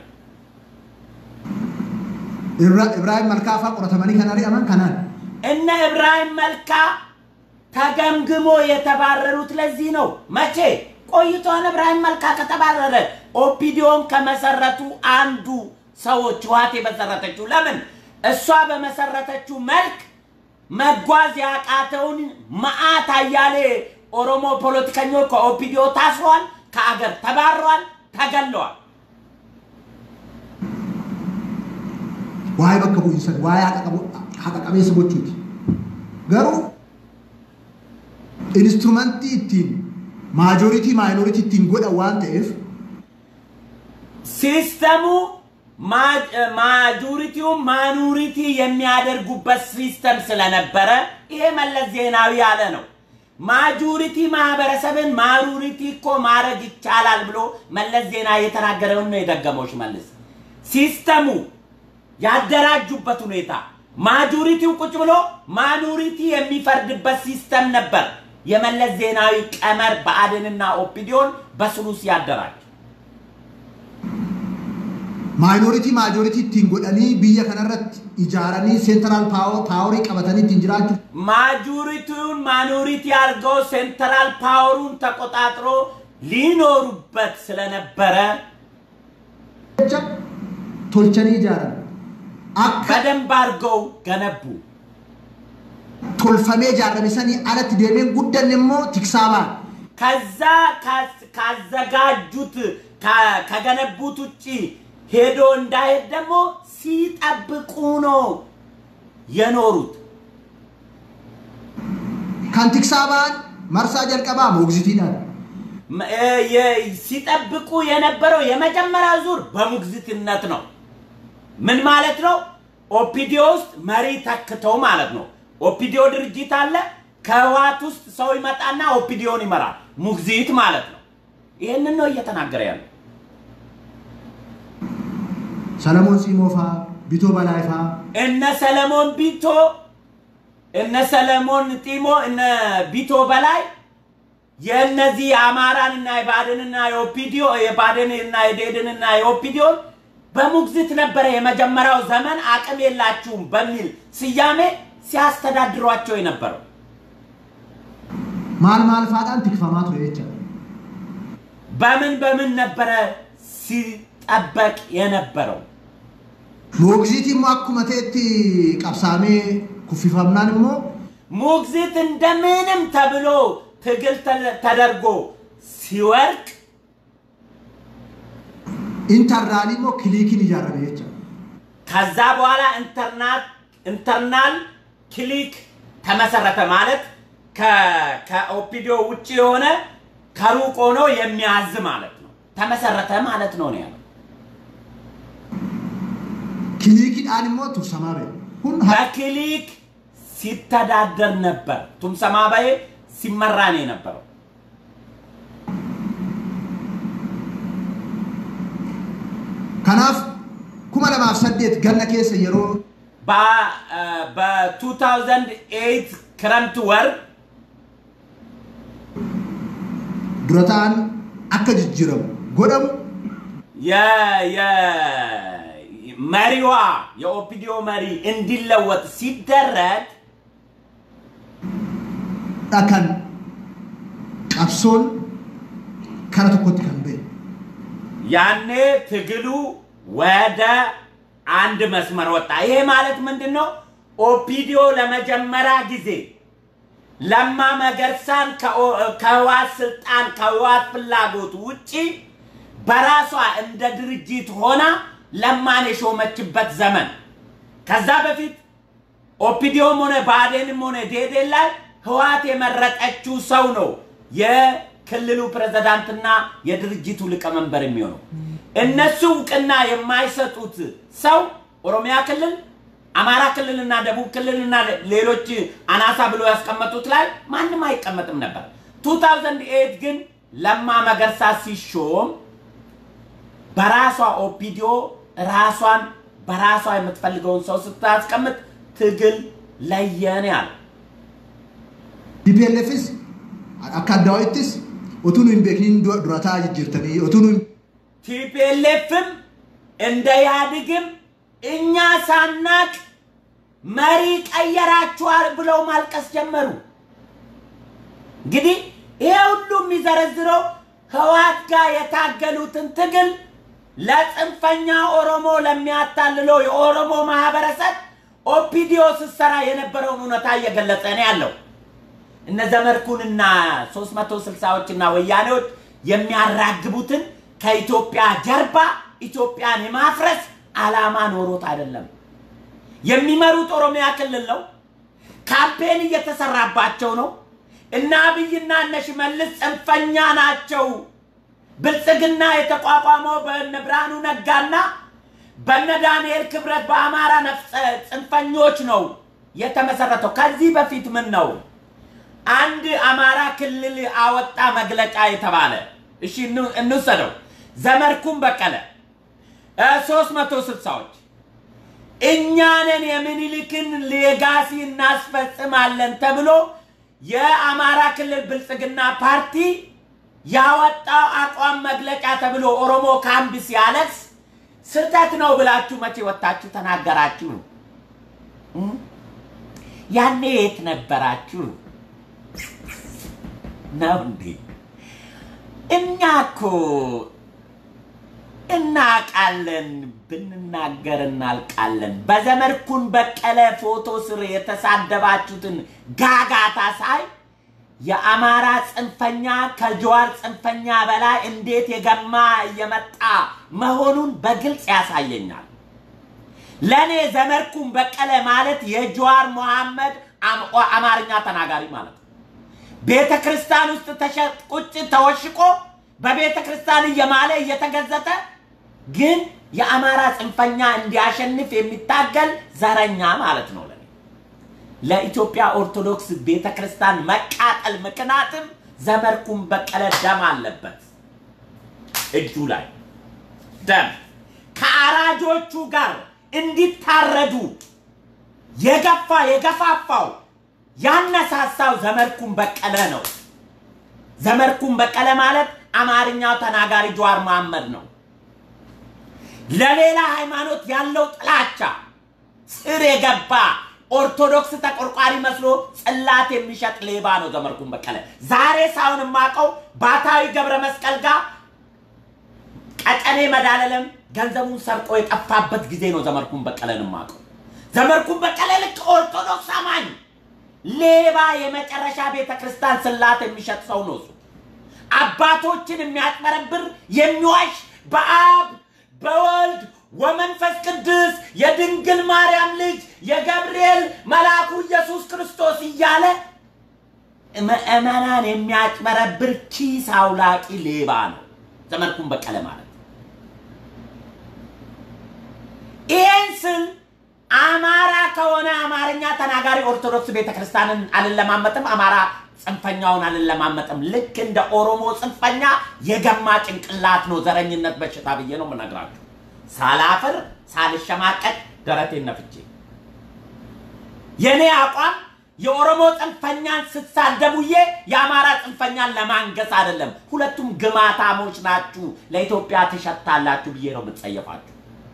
ኢብራሂም መልካ ፈቁረተመኒ ከናሪ አማን ከናን እነ ኢብራሂም መልካ ተገምግሞ የተባረሩት ለዚህ ነው መቼ ቆይቷን ኢብራሂም መልካ ከተባረረ ኦፒዲዮን ከመሰረቱ አንዱ ሰዎች ህዋት የመሰረተችው ለምን እሷ በመሰረተችው መልክ መጓዝ ያቃተውን ማአት አያሌ ኦሮሞ ፖለቲከኞች ከኦፒዲዮ ታስሯል ከአገር ተባረዋል ተገለዋል ዋይ በከቡ ይሰድ ዋይ አቀቀቤ ሰቦቹት ገሩ ኢንስትሩመንት ቲም ማጆሪቲ ማይኖሪቲ ቲም ጎዳ ዋንቴፍ ሲስተሙ ማጆሪቲው ማኖሪቲ የሚያደርጉበት ሲስተም ስለነበረ ይሄ መለስ ዜናዊ ያለ ነው ማጆሪቲ ማህበረሰብን ማኖሪቲ እኮ ማረግ ይቻላል ብሎ መለስ ዜናዊ የተናገረው ነው የደገመው ሽመልስ ሲስተሙ ያደራጁበት ሁኔታ ማጆሪቲው ቁጭ ብሎ ማኖሪቲ የሚፈርድበት ሲስተም ነበር የመለስ ዜናዊ ቀመር በአደንና ኦፒዲዮን በስሉስ ያደራጅ ማጆሪቲ ቲንጎዳኒ ቢያ ከነረት ኢጃራኒ ሴንትራል ፓወር ቀበተኒ ቲንጅራቹ ማጆሪቲውን ማኖሪቲ አርገው ሴንትራል ፓወሩን ተቆጣጥሮ ሊኖሩበት ስለነበረ ቶልቸኒ ኢጃራ በደንብ አርገው ገነቡ ቶልፈሜ ጃረመሰኒ አለት ደሜን ጉደንሞ ትክሳባ ከዛ ካዘጋጁት ከገነቡት ውጪ ሄዶ እንዳይሄድ ደግሞ ሲጠብቁ ነው የኖሩት ካንቲክሳባን መርሳ ጀልቀባ ሞግዚቲና ሲጠብቁ የነበረው የመጀመሪያ ዙር በሙግዚትነት ነው ምን ማለት ነው ኦፒዲዮ ውስጥ መሪ ተክተው ማለት ነው ኦፒዲዮ ድርጅት አለ ከዋት ውስጥ ሰው ይመጣና ኦፒዲዮን ይመራል ሙግዚት ማለት ነው ይሄንን ነው እየተናገረ ያለው ሰለሞን ሲሞፋ ቢቶ በላይፋ እነ ሰለሞን ቢቶ እነ ሰለሞን ጢሞ እነ ቢቶ በላይ የነዚህ አማራንና የባደንና የኦፒዲዮ የባደንና የዴድንና የኦፒዲዮ በሙግዚት ነበር የመጀመሪያው ዘመን አቅም የላችሁም በሚል ሲያሜ ሲያስተዳድሯቸው የነበረው ማል ፋዳን ትክፈማት ነው የቻ በምን ነበር ሲጠበቅ የነበረው ሞግዚት ማኩመቴቲ ቀብሳሜ ኩፊፋምናንሞ ሞግዚት እንደምንም ተብሎ ትግል ተደርጎ ሲወርቅ ኢንተርናሊሞ ክሊክን ይያረበ የቻ ከዛ በኋላ ኢንተርናል ክሊክ ተመሰረተ ማለት ከኦፒዲዮ ውጪ የሆነ ከሩቅ ሆኖ የሚያዝ ማለት ነው ተመሰረተ ማለት ነው ያለው ክሊክ አንሞ ቱሰማበ ሁን በክሊክ ሲተዳደር ነበር ቱምሰማባዬ ሲመራኔ ነበር ከናፍ ኩማ ለማፍሰደት ገነ ከሰ የሮ በ2008 ክረምት ወር ድረታን አከጅጅረው ጎደም መሪዋ የኦፒዲዮ መሪ እንዲለወጥ ሲደረግ ታካን ቀብሶን ከረተኮት ከንበ ያኔ ትግሉ ወደ አንድ መስመር ወጣ ይሄ ማለት ምንድነው ኦፒዲዮ ለመጀመሪያ ጊዜ ለማ መገርሳን ከዋት ስልጣን ከዋት ፍላጎት ውጪ በራሷ እንደ ድርጅት ሆና ለማን የሾመችበት ዘመን ከዛ በፊት ኦፒዲዮም ሆነ ባዴንም ሆነ ዴዴን ላይ ህዋት የመረጠችው ሰው ነው የክልሉ ፕሬዝዳንትና የድርጅቱ ሊቀመንበር የሚሆነው እነሱ ውቅና የማይሰጡት ሰው ኦሮሚያ ክልል አማራ ክልልና ደቡብ ክልልና ሌሎች አናሳ ብሎ ያስቀመጡት ላይ ማንንም አይቀመጥም ነበር 2008 ግን ለማ መገርሳ ሲሾም በራሷ ኦፒዲዮ ራሷን በራሷ የምትፈልገውን ሰው ስታስቀምጥ ትግል ለየነ ያለ ዲፒኤልኤፍስ አካዳዊትስ ኦቱኑ ኢምቤክኒን ዱራታ ይጅርተኒ ኦቱኑ ቲፒኤልኤፍም እንደ ያድግም እኛ ሳናቅ መሪ ቀየራችኋል ብለው ማልቀስ ጀመሩ እንግዲህ ይሄ ሁሉ የሚዘረዝረው ህዋት ጋር የታገሉትን ትግል ለጽንፈኛ ኦሮሞ ለሚያታልለው የኦሮሞ ማህበረሰብ ኦፒዲዮ ሲሰራ የነበረውን እውነታ እየገለጸ ነው ያለው እነ ዘመድኩንና 360ዎችና ወያኔዎች የሚያራግቡትን ከኢትዮጵያ ጀርባ ኢትዮጵያን የማፍረስ አላማ ኖሮት አይደለም የሚመሩት ኦሮሚያ ክልል ነው ካምፔን እየተሰራባቸው ነው እና አብይና እነ ሽመልስ ጽንፈኛ ናቸው ብልጽግና የተቋቋመው በነብራኑ ነጋና በነ ዳንኤል ክብረት በአማራ ነፍስ ጽንፈኞች ነው የተመሰረተው ከዚህ በፊት ምን ነው አንድ አማራ ክልል አወጣ መግለጫ የተባለ እሺ እንውሰደው ዘመድኩን በቀለ 360ዎች እኛንን የምኒልክን ሌጋሲ እናስፈጽማለን ተብሎ የአማራ ክልል ብልጽግና ፓርቲ ያወጣው አቋም መግለጫ ተብሎ ኦሮሞ ካምፕስ ያለክስ ስህተት ነው ብላችሁ መቼ ወጣችሁ ተናገራችሁ ያኔ የት ነበራችሁ ነው እንዴ እኛኮ እናቃለን ብንናገር እናልቃለን በዘመድኩን በቀለ ፎቶ ስር የተሳደባችሁትን ጋጋታ ሳይ የአማራ ጽንፈኛ ከጀዋር ጽንፈኛ በላይ እንዴት የገማ የመጣ መሆኑን በግልጽ ያሳየኛል ለኔ ዘመድኩን በቀለ ማለት የጀዋር መሐመድ አማርኛ ተናጋሪ ማለት ቤተክርስቲያን ውስጥ ተሸቁጭ ተወሽቆ በቤተክርስቲያን እየማለ እየተገዘተ ግን የአማራ ጽንፈኛ እንዲያሸንፍ የሚታገል ዘረኛ ማለት ነው ለኢትዮጵያ ኦርቶዶክስ ቤተክርስቲያን መቃጠል ምክንያትም ዘመድኩን በቀለ ደም አለበት እጁ ላይ ደም ከአራጆቹ ጋር እንዲታረዱ የገፋፋው ያነሳሳው ዘመድኩን በቀለ ነው ዘመድኩን በቀለ ማለት አማርኛው ተናጋሪ ጀዋር መሐመድ ነው ለሌላ ሃይማኖት ያለው ጥላቻ ስር የገባ ኦርቶዶክስ ተቆርቋሪ መስሎ ጽላት የሚሸጥ ሌባ ነው ዘመድኩን በቀለ ዛሬ ሳውን ማቀው ባታዊ ገብረ መስቀል ጋር ቀጨኔ መዳለለም ገንዘቡን ሰርቆ የጠፋበት ጊዜ ነው ዘመድኩን በቀለን ማቀው ዘመድኩን በቀለ ልክ ኦርቶዶክስ አማኝ ሌባ የመጨረሻ ቤተክርስቲያን ጽላት የሚሸጥ ሰው ነው አባቶችን የሚያጥመረብር የሚዋሽ በአብ በወልድ ወመንፈስ ቅዱስ የድንግል ማርያም ልጅ የገብርኤል መልአኩ ኢየሱስ ክርስቶስ ይያለ ማናን የሚያጥመረብር ኪስ አውላቂ ሌባ ነው ዘመድኩን በቀለ ማለት ኢንስን አማራ ከሆነ አማርኛ ተናጋሪ ኦርቶዶክስ ቤተክርስቲያንን አልለማመጥም አማራ ጽንፈኛውን አልለማመጥም ልክ እንደ ኦሮሞ ጽንፈኛ የገማ ጭንቅላት ነው ዘረኝነት በሽታ ብዬ ነው መናገራችሁ ሳላፈር ሳልሸማቀቅ ደረቴን ነፍቼ የኔ አቋም የኦሮሞ ጽንፈኛን ስትሳደቡዬ የአማራ ጽንፈኛን ለማንገስ አይደለም ሁለቱም ግማታሞች ናችሁ ለኢትዮጵያ ተሸታላችሁ ብዬ ነው የምትጸየፋችሁ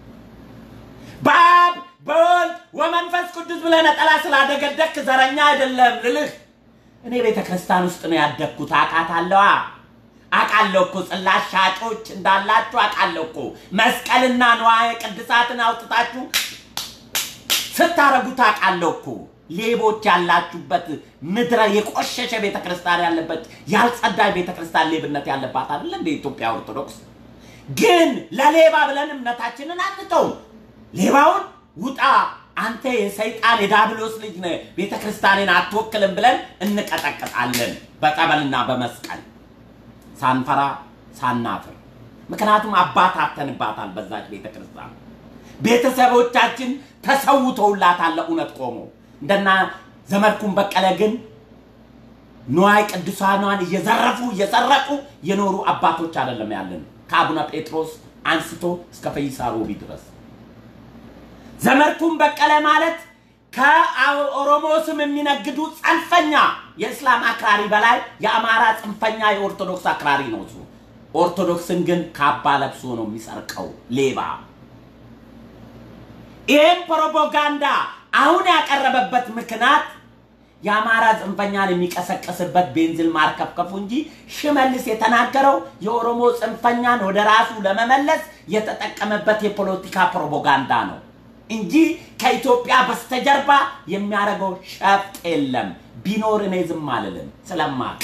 ባብ በወልድ ወመንፈስ ቅዱስ ብለህ ነጠላ ስላደገደክ ዘረኛ አይደለም ልልህ እኔ ቤተክርስቲያን ውስጥ ነው ያደግኩት አቃለሁ እኮ ጽላት ሻጮች እንዳላችሁ አቃለሁ እኮ መስቀልና ንዋየ ቅድሳትን አውጥታችሁ ስታረጉት አቃለሁ እኮ ሌቦች ያላችሁበት ምድረ የቆሸሸ ቤተክርስቲያን ያለበት ያልጸዳ ቤተክርስቲያን ሌብነት ያለባት አይደል እንደ ኢትዮጵያ ኦርቶዶክስ ግን ለሌባ ብለን እምነታችንን አንተው ሌባውን ውጣ አንተ የሰይጣን የዳብሎስ ልጅ ነህ ቤተክርስቲያንን አትወክልም ብለን እንቀጠቀጣለን በጠበልና በመስቀል ሳንፈራ ሳናፍር ምክንያቱም አባታተንባታል በዛች ቤተክርስቲያን ቤተሰቦቻችን ተሰውተውላታል ለኡነት ቆሞ እንደና ዘመድኩን በቀለ ግን ንዋይ ቅዱሳኗን እየሰረቁ የኖሩ አባቶች አይደለም ያለን ከአቡነ ጴጥሮስ አንስቶ እስከ ፈይሳ ሮቢ ድረስ ዘመድኩን በቀለ ማለት ከኦሮሞ ስም የሚነግዱ ጽንፈኛ የእስላም አክራሪ በላይ የአማራ ጽንፈኛ የኦርቶዶክስ አክራሪ ነው ኦርቶዶክስን ግን ካባ ለብሶ ነው የሚሰርቀው ሌባ ይሄን ፕሮፓጋንዳ አሁን ያቀረበበት ምክንያት የአማራ ጽንፈኛን የሚቀሰቀስበት ቤንዚል ማርከፍከፉ እንጂ ሽመልስ የተናገረው የኦሮሞ ጽንፈኛን ወደ ራሱ ለመመለስ የተጠቀመበት የፖለቲካ ፕሮፓጋንዳ ነው እንጂ ከኢትዮጵያ በስተጀርባ የሚያረጋው ሸፍጥ የለም ቢኖር እኔ ዝም አልልም ስለማቅ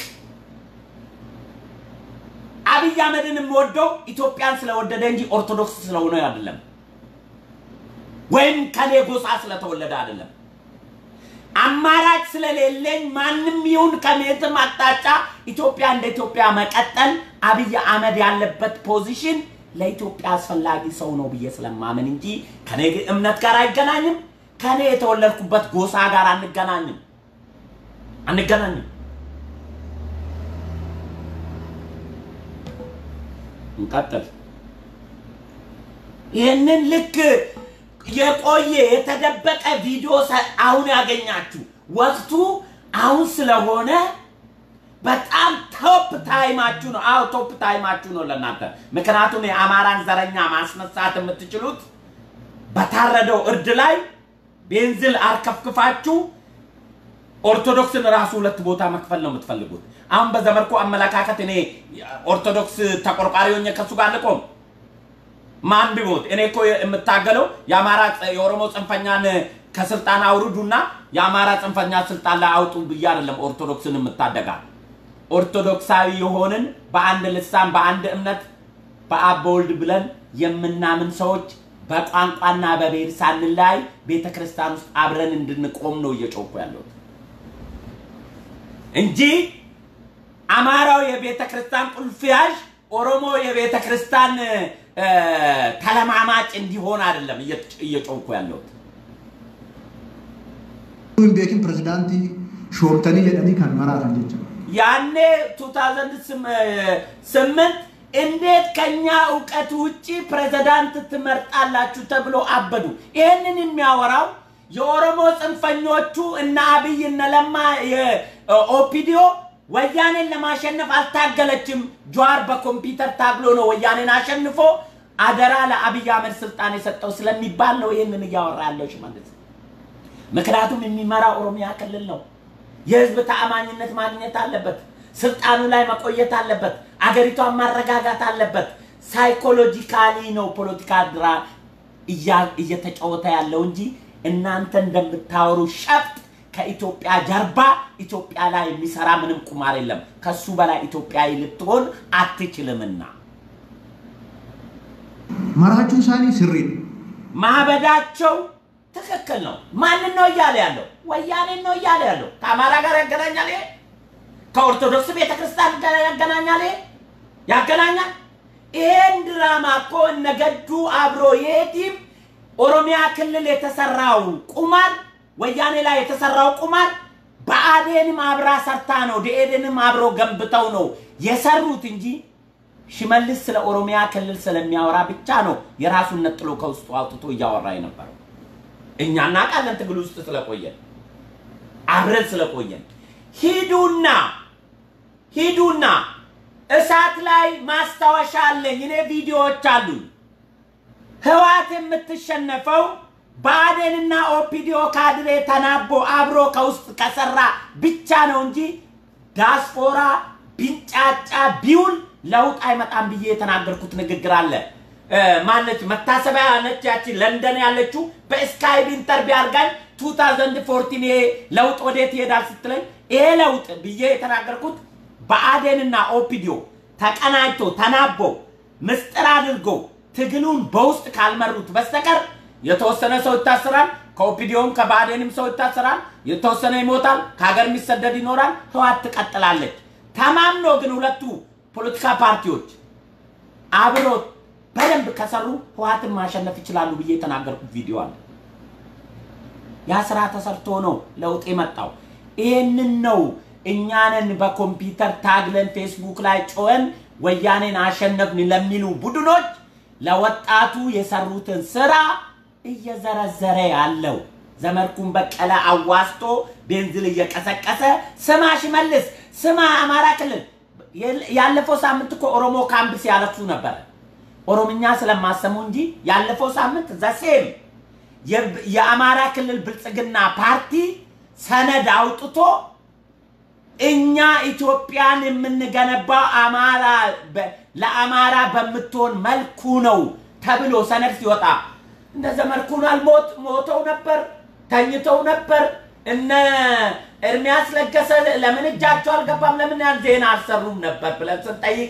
አብይ አህመድን ወደው ኢትዮጵያን ስለወደደ እንጂ ኦርቶዶክስ ስለሆነ አይደለም ወይም ከሌጎሳ ስለተወለደ አይደለም አማራጭ ስለሌለኝ ማንንም ይሁን ከመየትም አጣጫ ኢትዮጵያ እንደ ኢትዮጵያ መቀጠል አብይ አህመድ ያለበት ፖዚሽን ለኢትዮጵያ አስፈላጊ ሰው ነው ብዬ ስለማመን እንጂ ከኔ እምነት ጋር አይገናኝም ከኔ የተወለድኩበት ጎሳ ጋር አንገናኝም እንቀጥል ይሄንን ልክ የቆየ የተደበቀ ቪዲዮ አሁን ያገኛችሁ ወቅቱ አሁን ስለሆነ በጣም ቶፕ ታይማችሁ ነው ቶፕ ታይማችሁ ነው ለናንተ ምክንያቱም የአማራን ዘረኛ ማስነሳት የምትችሉት በታረደው እርድ ላይ ቤንዚል አርከፍክፋችሁ ኦርቶዶክስን ራሱ ሁለት ቦታ መክፈል ነው የምትፈልጉት አሁን በዘመርኩ አመለካከት እኔ ኦርቶዶክስ ተቆርቋሪውኝ ከሱ ጋር ልቆም ማን ቢሞት እኔ እኮ የምታገለው የአማራ የኦሮሞ ጽንፈኛን ከስልጣን አውርዱና የአማራ ጽንፈኛ ስልጣን ላይ አውጡ ብዬ አይደለም ኦርቶዶክስን የምታደጋ ኦርቶዶክሳዊ የሆነን በአንድ ልሳን በአንድ እምነት በአብ በወልድ ብለን የምናምን ሰዎች በቋንቋና በብሔር ሳንላይ ቤተክርስቲያን ውስጥ አብረን እንድንቆም ነው እየጮኩ ያለው እንጂ አማራው የቤተክርስቲያን ቁልፍያዥ ኦሮሞ የቤተክርስቲያን ተለማማጭ እንዲሆን አይደለም እየጮኩ ያለው ቤኪን ፕሬዝዳንት ሾምተኒ ለዳኒ ካን ማራራ ልጅ ያኔ 2008 እንዴት ከኛ ዕውቀት ውጪ ፕሬዝዳንት ትመርጣላችሁ ተብሎ አበዱ ይሄንን የሚያወራው የኦሮሞ ጽንፈኞቹ እና አብይ እና ለማ የኦፒዲዮ ወያኔን ለማሸነፍ አልታገለችም ጇር በኮምፒውተር ታግሎ ነው ወያኔን አሸንፎ አደራ ለአብይ አህመድ ስልጣን የሰጠው ስለሚባል ነው ይሄንን ያወራ ያለው ሽመልስ ምክንያቱም የሚመራ ኦሮሚያ ክልል ነው የህዝብ ተአማኝነት ማግኘት አለበት ስልጣኑ ላይ መቆየት አለበት አገሪቷን ማረጋጋት አለበት ሳይኮሎጂካሊ ነው ፖለቲካ ድራ እየተጫወተ ያለው እንጂ እናንተ እንደምታወሩ ሸፍጥ ከኢትዮጵያ ጀርባ ኢትዮጵያ ላይ የሚሰራ ምንም ቁማር የለም ከሱ በላይ ኢትዮጵያዊ ልትሆን አትችልምና መራቹ ሳኒ ስሪ ማበዳቸው ትክክል ነው ማን ነው ይያለ ያለው ወያኔ ነው ይያለ ያለው ከአማራ ጋር ያገናኛል ከኦርቶዶክስ ቤተክርስቲያን ጋር ያገናኛል ይሄን ድራማ እኮ ነገዱ አብሮ የቲም ኦሮሚያ ክልል የተሰራው ቁማር ወያኔ ላይ የተሰራው ቁማር በአዴንም አብራ ሰርታ ነው ዲኤድንም አብሮ ገንብተው ነው የሰሩት እንጂ ሽመልስ ስለ ኦሮሚያ ክልል ስለሚያወራ ብቻ ነው የራሱን ነጥሎ ከውስጡ አውጥቶ ያወራ የነበረው እኛና ቃለን ትግል ውስጥ ስለቆየን አብረን ስለቆየን ሂዱና እሳት ላይ ማስታወሻ አለኝ እኔ ቪዲዮዎች አሉ ህዋት የምትሸነፈው ባደንና ኦፒዲዮ ካድሬ ተናቦ አብሮ ከውስጥ ከሰራ ብቻ ነው እንጂ ዳስፖራ ቢንጫጫ ቢውል ለውጥ አይመጣም ብዬ የተናገርኩት ንግግር አለ ማለች መታሰቢያ ነች ያቺ ለንደን ያለችው በስካይፕ ኢንተርቪው አርጋኝ 2014 ለውጥ ወዴት ይሄዳል ስትለኝ ይሄ ለውጥ ብዬ የተናገርኩት ባደንና ኦፒዲዮ ተቀናጅቶ ተናቦ ምስጥር አድርጎ ትግሉን በውስጥ ካልመሩት በስተቀር የተወሰነ ሰው ይታሰራል ከኦፒዲዮም ከባደንም ሰው ይታሰራል የተወሰነ ይሞታል ከሀገር የሚሰደድ ይኖራል ህዋት ትቀጥላለች ተማምኖ ግን ሁለቱ ፖለቲካ ፓርቲዎች አብሮ በደንብ ከሰሩ ህዋትን ማሸነፍ ይችላሉ ብዬ የተናገርኩት ቪዲዮ አለ ያ ስራ ተሰርቶ ነው ለውጥ የመጣው ይሄንን ነው እኛንን በኮምፒውተር ታግለን ፌስቡክ ላይ ጮን ወያኔን አሸነፍን ለሚሉ ቡድኖች ለወጣቱ የሰሩትን ስራ እየዘረዘረ ያለው ዘመድኩን በቀለ አዋስቶ ቤንዚል እየቀሰቀሰ ስማሽ መልስ ስማ አማራ ክልል ያለፈው ሳምንት እኮ ኦሮሞ ካምፕ ሲያለቅሱ ነበር ኦሮምኛ ስለማሰሙ እንጂ ያለፈው ሳምንት ዘሴም የአማራ ክልል ብልጽግና ፓርቲ ሰነድ አውጥቶ እኛ ኢትዮጵያን የምንገነባው አማራ ለአማራ በመተርጎም መልኩ ነው ተብሎ ሰነድ ሲወጣ እንደ ዘመድኩን አልሞት ሞተው ነበር ተኝተው ነበር እነ ኤርሚያስ ለገሰ ለምን እጃቸው አልገባም ለምን ያን ዜና አልሰሩም ነበር ብለን ስንጠይቅ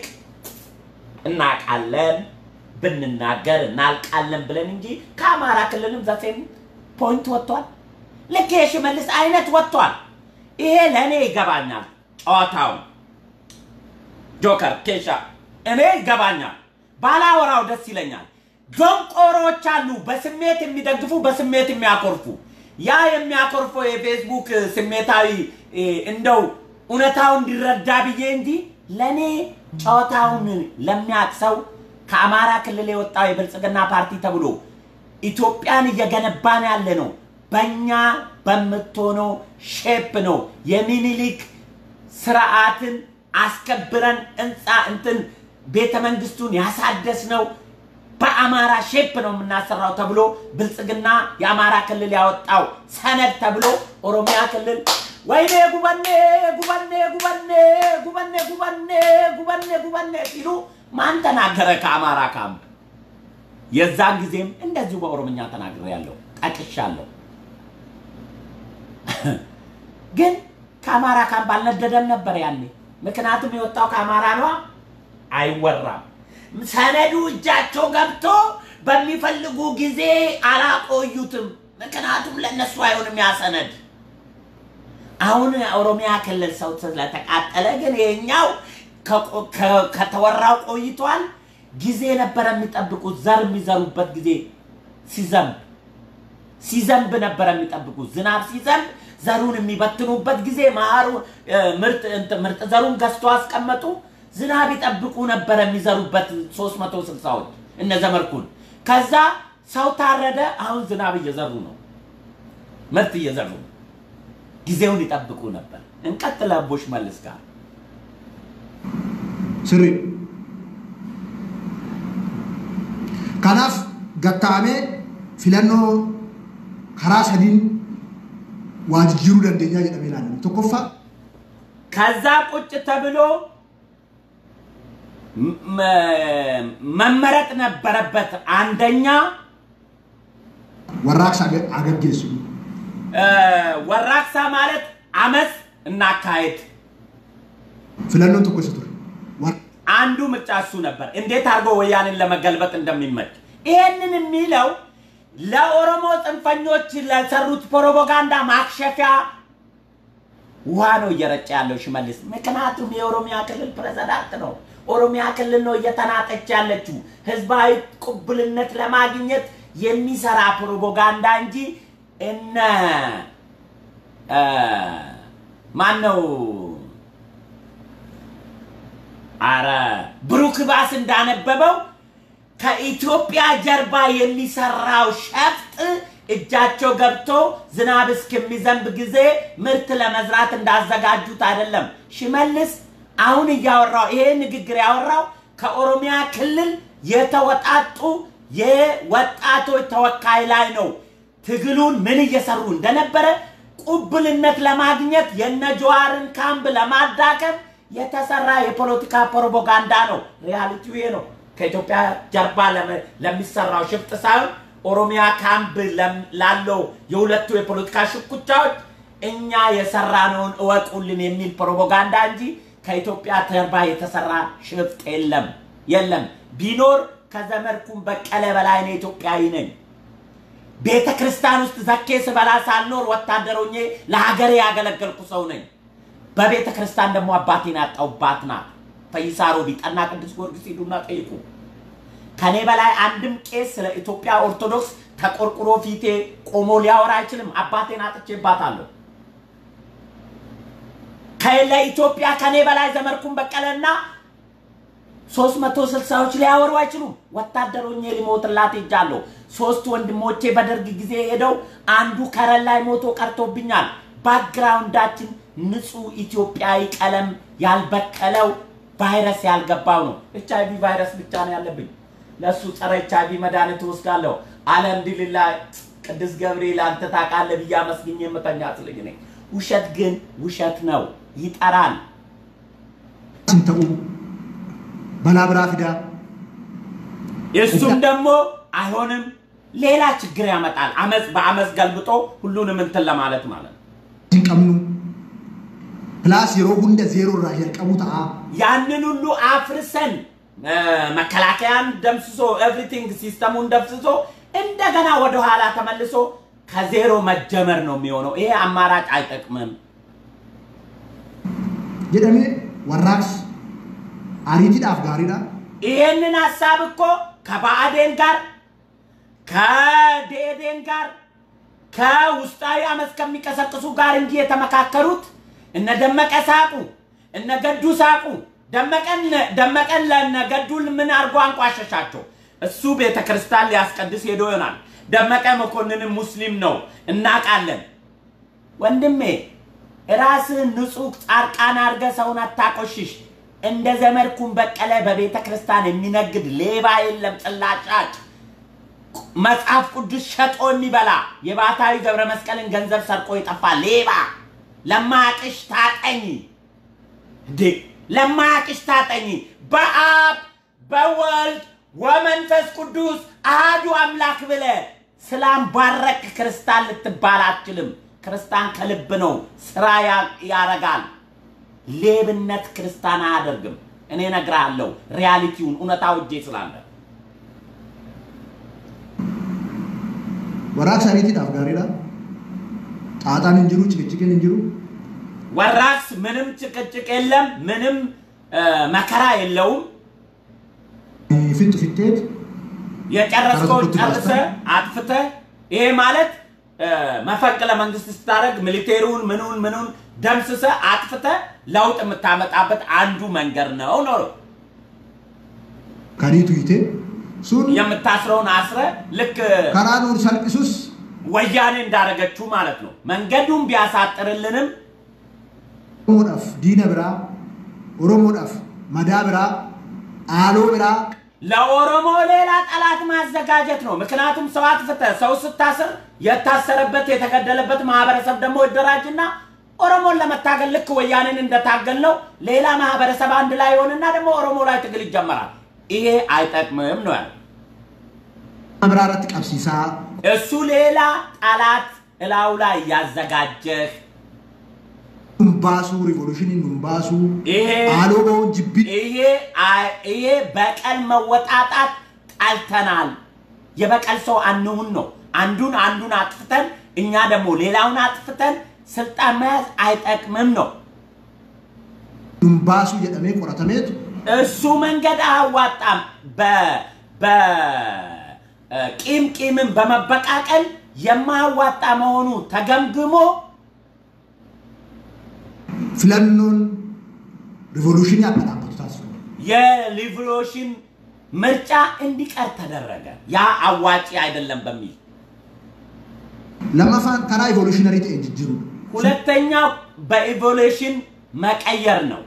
እናቃለን ብንናገር እናልቃለን ብለን እንጂ ከአማራ ክልልም ዘሴም ፖይንት ወጥቷል ለከ ሽመልስ አይነት ወጥቷል ይሄ ለኔ ይገባኛል ጨዋታው ጆከር ኬሻ እኔ ይገባኛል ባላወራው ደስ ይለኛል ዶንቆሮች አሉ በስሜት የሚደግፉ በስሜት የሚያኮርፉ ያ የሚያኮርፈው የፌስቡክ ስሜታዊ እንደው እውነታው እንዲረዳ ብዬ እንጂ ለኔ ጫወታውን ለሚያቅሰው ከአማራ ክልል የወጣው የብልጽግና ፓርቲ ተብሎ ኢትዮጵያን እየገነባን ያለ ነው በእኛ በመቶኖ ሼፕ ነው የሚኒሊክ ስርዓትን አስከብረን እንትን ቤተ መንግስቱን ያሳደስ ነው በአማራ ሼፕ ነው የምናሰራው ተብሎ ብልጽግና የአማራ ክልል ያወጣው ሰነድ ተብሎ ኦሮሚያ ክልል ወይኔ ጉበኔ ሲሉ ማን ተናገረ ከአማራ ካምፕ የዛን ጊዜም እንደዚሁ በኦሮምኛ ተናግሬያለሁ ጠቅሻለሁ ግን ከአማራ ካምፕ አልነደደም ነበር ያኔ ምክንያቱም የወጣው ከአማራ ነው አይወራም ሰነዱ እጃቸው ገብቶ በሚፈልጉ ጊዜ አላቆዩትም ምክንያቱም ለነሱ አይሆንም ያሰነድ አሁን ኦሮሚያ ክልል ሰው ስለተቃጠለ ግን የኛው ከተወራው ቆይቷል ጊዜ ነበር የሚጠብቁት ዘር የሚዘሩበት ጊዜ ሲዘንብ ነበር የሚጠብቁት ዝናብ ሲዘንብ ዘሩን የሚበትኑበት ጊዜ ማሩ ምርጥ ዘሩን ገዝቶ አስቀመጡ ዝናብ ይጠብቁ ነበር የሚዘሩበት 360ዎች እነ ዘመድኩን ከዛ ሰው ታረደ አሁን ዝናብ እየዘሩ ነው ምርጥ እየዘሩ ጊዜውን ይጠብቁ ነበር እንቀጥል አቦሽ መልስ ጋር ስሪ ካናፍ ገታሜ ፊለኖ ከራሰዲን ዋጅሩ ደንደኛ ይደበላል ተቆፋ ከዛ ቁጭ ተብሎ መመረጥ ነበረበት አንደኛ ወራክሳ አገገሱ ወራክሳ ማለት አመስ እና ካይት ፍለኖን ተቆስቱ አንዱ ምርጫሱ ነበር እንዴት አርጎ ወያኔን ለመገልበጥ እንደሚመች ይሄንን የሚለው ለኦሮሞ ጽንፈኞች ለሰሩት ፕሮፓጋንዳ ማክሸፊያ ውሃ ነው እየረጨ ያለው ሽመልስ ምክንያቱም የኦሮሚያ ክልል ፕሬዝዳንት ነው ኦሮሚያ ክልል ነው እየተናጠች ያለችው ህዝባዊ ቁብልነት ለማግኘት የሚሰራ ፕሮፓጋንዳ እንጂ እነ ማነው አረ ብሩክ ባስ እንዳነበበው ከኢትዮጵያ ጀርባ የሚሰራው ሸፍጥ እጃቸው ገብቶ ዝናብ እስከሚዘንብ ጊዜ ምርት ለመዝራት እንዳዘጋጁት አይደለም ሽመልስ አሁን ያወራው ይሄ ንግግር ያወራው ከኦሮሚያ ክልል የተወጣጡ የወጣቶች ተወካይ ላይ ነው ትግሉን ምን እየሰሩ እንደነበረ ቁብልነት ለማግኘት የነጆዋርን ካምፕ ለማዳከም የተሰራ የፖለቲካ ፕሮፓጋንዳ ነው ሪያሊቲው ይሄ ነው ከኢትዮጵያ ጀርባ ለሚሰራው ሽፍጥ ሳይሆን ኦሮሚያ ካምፕ ላለው የሁለቱ የፖለቲካ ሽኩቻዎች እኛ የሰራነውን እወቁልን የሚል ፕሮፓጋንዳ እንጂ ከኢትዮጵያ ጀርባ የተሰራ ሽፍጥ የለም ቢኖር ከዘመድኩን በቀለ በላይ ነው ኢትዮጵያዊ ነኝ ቤተ ክርስቲያን ውስጥ ዘኬስ በላ ሳልኖር ወታደሮኜ ለሀገሬ ያገለገልኩ ሰው ነኝ በቤተ ክርስቲያን ደግሞ አባቴን አጣውባትና ፈይሳሮ ቢጠና ቅዱስ ጊዮርጊስ ሄዱና ጠይቁ ከኔ በላይ አንድም ቄስ ለኢትዮጵያ ኦርቶዶክስ ተቆርቁሮ ፊቴ ቆሞ ሊያወራ አይችልም አባቴን አጥቼባታለሁ ከኢትዮጵያ ከኔ በላይ ዘመድኩን በቀለና 360ዎች ሊያወሩ አይችሉም ወታደሮኜ ሊሞትላት ይጃለሁ 3 ወንድሞቼ በደርግ ጊዜ ሄደው አንዱ ከረል ላይ ሞቶ ቀርቶብኛል ባክግራውንዳችን ንጹህ ኢትዮጵያዊ ቀለም ያልበቀለው ቫይረስ ያልገባው ነው ኤችአይቪ ቫይረስ ብቻ ነው ያለብኝ ለሱ ጸረ ኤችአይቪ መድኃኒት ወስዳለሁ አልሐምዱሊላህ ቅዱስ ገብርኤል አንተ ታቃለህ ብያ መስግኝ የምተኛ ስለኝ ነኝ ውሸት ግን ውሸት ነው ይጠራል እንተው በላብራፊዳ እሱም ደግሞ አይሆንም ሌላ ችግር ያመጣል አመጽ በአመጽ ገልብጦ ሁሉንም እንትን ለማለት ማለት ይንቀምኑ ፕላስ ይሮጉንደ ዜሮ ራሄል ቀሙታ ያንን ሁሉ አፍርሰን መከላከያን ደምስሶ ኤቭሪቲንግ ሲስተሙን ደምስሶ እንደገና ወደ ኋላ ተመልሶ ከዜሮ መጀመር ነው የሚሆነው ይሄ አማራጭ አይጠቅምም የደሜ ወራክስ አሪቲ ዳፍ ጋሪዳ ይሄንን ሐሳብ እኮ ከባአዴን ጋር ከዴዴን ጋር ከውስጣዊ አመስ ከሚቀሰቅሱ ጋር እንጂ የተመካከሩት እነ ደመቀ ሳቁ እነ ገዱ ሳቁ ደመቀን ለነገዱል ምን አርጎ አንቋሸሻቸው እሱ ቤተክርስቲያን ሊያስቀድስ ሄዶ ይሆናል ደመቀ መኮንን ሙስሊም ነው እናቃለን ወንድሜ ራስን ንጹህ ጻርቃን አርገ ሰውን አታቆሽሽ እንደ ዘመድኩን በቀለ በቤተክርስቲያን የሚነግድ ሌባ የለም ጽላጫጭ መጽሐፍ ቅዱስ ሸጦ የሚበላ የባታዊ ገብረ መስቀልን ገንዘብ ሰርቆ ይጠፋ ሌባ ለማቅሽ ታጠኝ ለማቅሽ ታጠኝ በአብ በወልድ ወመንፈስ ቅዱስ አሐዱ አምላክ ብለ ሰላም ባረክ ክርስቲያን ልትባል አትችልም ክርስቲያን ከልብ ነው ስራ ያረጋል ሌብነት ክርስቲያን አያደርግም እኔ ነግራለሁ ሪያሊቲውን እውነታው እጄ ስላለ ወራክ ሰሪቲ ዳፍጋሪላ ጣጣን እንጅሩ ጭቅጭቅን እንጅሩ ወራክስ ምንም ጭቅጭቅ የለም ምንም መከራ የለውም ፍትት የጨረስከው ጨርሰ አጥፍተ ይሄ ማለት መፈቅለ መንግስት ስታረግ ሚሊቴሪውን ምኑን ደምስሰ አጥፍተ ለውጥ የምታመጣበት አንዱ መንገድ ነው ነው ካሪቱ ይቴ ሱን የምታስረውን አስረ ልክ ካራኑር ሰልቅሱስ ወያኔ እንዳረገችው ማለት ነው መንገዱን ቢያሳጥርልንም ኦሮሞዳፍ ዲነብራ ኦሮሞዳፍ መዳብራ አሎብራ ለኦሮሞ ሌላ ጠላት ማዘጋጀት ነው ምክንያቱም ሰው አጥፍተ ሰው ስታስር የታሰረበት የተገደለበት ማህበረሰብ ደግሞ ይደራጅና ኦሮሞን ለመታገል ልክ ወያኔን እንደታገል ነው ሌላ ማህበረሰብ አንድ ላይ ሆነና ደግሞ ኦሮሞ ላይ ትግል ይጀምራል ይሄ አይጠቅምም ነው ያለው አምራራት ቀብሲሳ እሱ ሌላ ጠላት እላው ላይ ያዘጋጀህ ኑምባሱ ሪቮሉሽን ኑምባሱ አሎባው ጅቢ ይሄ በቀል መወጣጣት ጣልተናል የበቀል ሰው አንሁን ነው አንዱን አጥፍተን እኛ ደግሞ ሌላውን አጥፍተን ስልጣን መያዝ አይጠቅምም ነው ኑምባሱ የደሜ ቆራተሜት እሱ መንገድ አዋጣም ቂምን በመበቃቀል የማዋጣ መሆኑ ተገምግሞ ፍለኑን ሪቮሉሽን ያቀናበቱ ታስፈ የሪቮሉሽን ምርጫ እንዲቀር ተደረገ ያ አዋጪ አይደለም በሚል ለማፋን ከራ ኢቮሉሽነሪ ተእጅሩ ሁለተኛው በኢቮሉሽን መቀየር ነው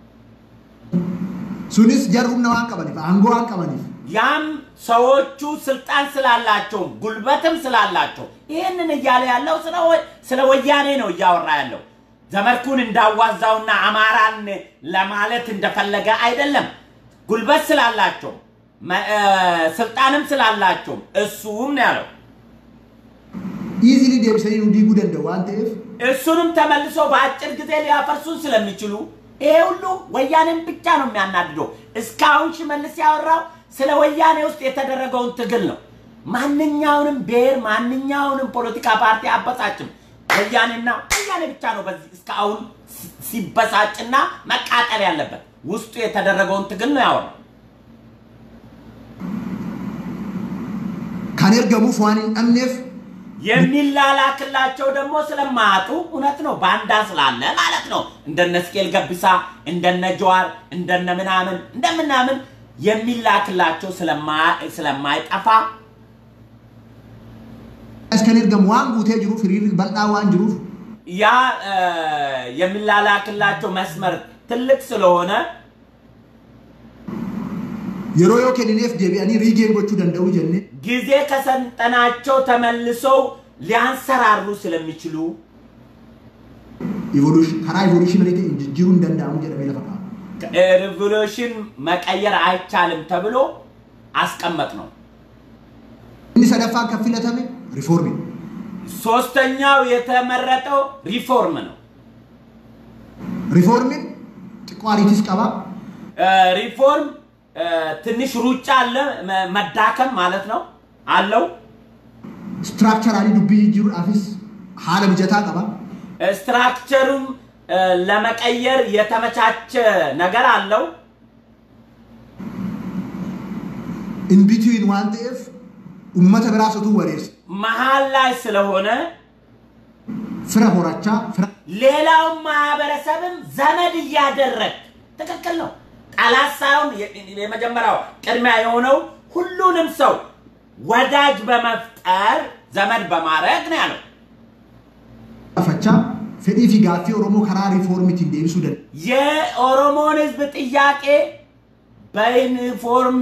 ሱኒስ ጀሩም ነው አንቀበኒ አንጎ አንቀበኒ ያም ሰዎቹ ስልጣን ስላላቸው ጉልበትም ስላላቸው ይሄንን እያለ ያለው ስለ ወያኔ ነው ያወራ ያለው ዘመድኩን እንዳዋዛውና አማራን ለማለት እንደፈለገ አይደለም ጉልበት ስላላቸው ስልጣንም ስላላቸው እሱም ነው ያለው ኢዚሊ ደብሰኒ እንዲጉ ደንደው አንተ እሱንም ተመልሶ በአጭር ጊዜ ሊያፈርሱን ስለሚችሉ ይሄ ሁሉ ወያኔን ብቻ ነው የሚያናድደው እስካሁን ሽመልስ ያወራው ስለ ወያኔ ውስጥ የተደረገውን ትግል ነው ማንኛውንም ብሔር ማንኛውንም ፖለቲካ ፓርቲ አበሳጭም ወያኔና ወያኔ ብቻ ነው በዚህ እስካሁን ሲበሳጭና መቃጠል ያለበት ውስጡ የተደረገውን ትግል ነው ያወራው ካኔርገሙ ፏኒ አምነፍ የሚላላክላቸው ደግሞ ስለማያጡ እውነት ነው ባንዳ ስላለ ማለት ነው እንደነ ስኬል ገብሳ እንደነ ጀዋር እንደነ ምናምን የሚላክላቸው ስለማይጠፋ እስከኔርገሙ ዋንጉቴ ጅሩ ፍሪር በልጣዋን ጅሩ ያ የሚላላክላቸው መስመር ትልቅ ስለሆነ የሮዮ ከኔፍ ዴቢያኒ ሪጌን ጎቹ ደንደው ጀነ ጊዜ ከሰንጠናቸው ተመልሰው ሊያንሰራሩ ስለሚችሉ ኢቮሉሽን ሬት እንጅሩ እንደንዳሙ ጀነ ለፈቃ ሪቮሉሽን መቀየር አይቻልም ተብሎ አስቀመጥ ነው ሰደፋን ከፍለተም ሪፎርም ሶስተኛው የተመረጠው ሪፎርም ነው ሪፎርም ጥቋሪቲስ ቀባ ሪፎርም ትንሽ ሩጫ አለ መዳከም ማለት ነው አለው ስትራክቸራሊ ዱቢ ጅሩ አፍስ ሐለ ብጀታ ቀባ ስትራክቸሩም ለመቀየር የተመቻቸ ነገር አለው in between one if ummata biraasatu wareers መሃል ላይ ስለሆነ ፍራ ሆራቻ ሌላው ማህበረሰብም ዘመድ ያደረግ ተከክል ነው ቃላት ሳይሆን የመጀመሪያው ቅድሚያ የሆነው ሁሉንም ሰው ወዳጅ በመፍጠር ዘመድ በማድረግ ነው ያለው አፈቻ ፈዲ ፊጋፊ ኦሮሞ ከራ ሪፎርሚቲ እንደይሱ ደ የኦሮሞን ህዝብ ጥያቄ በዩኒፎርም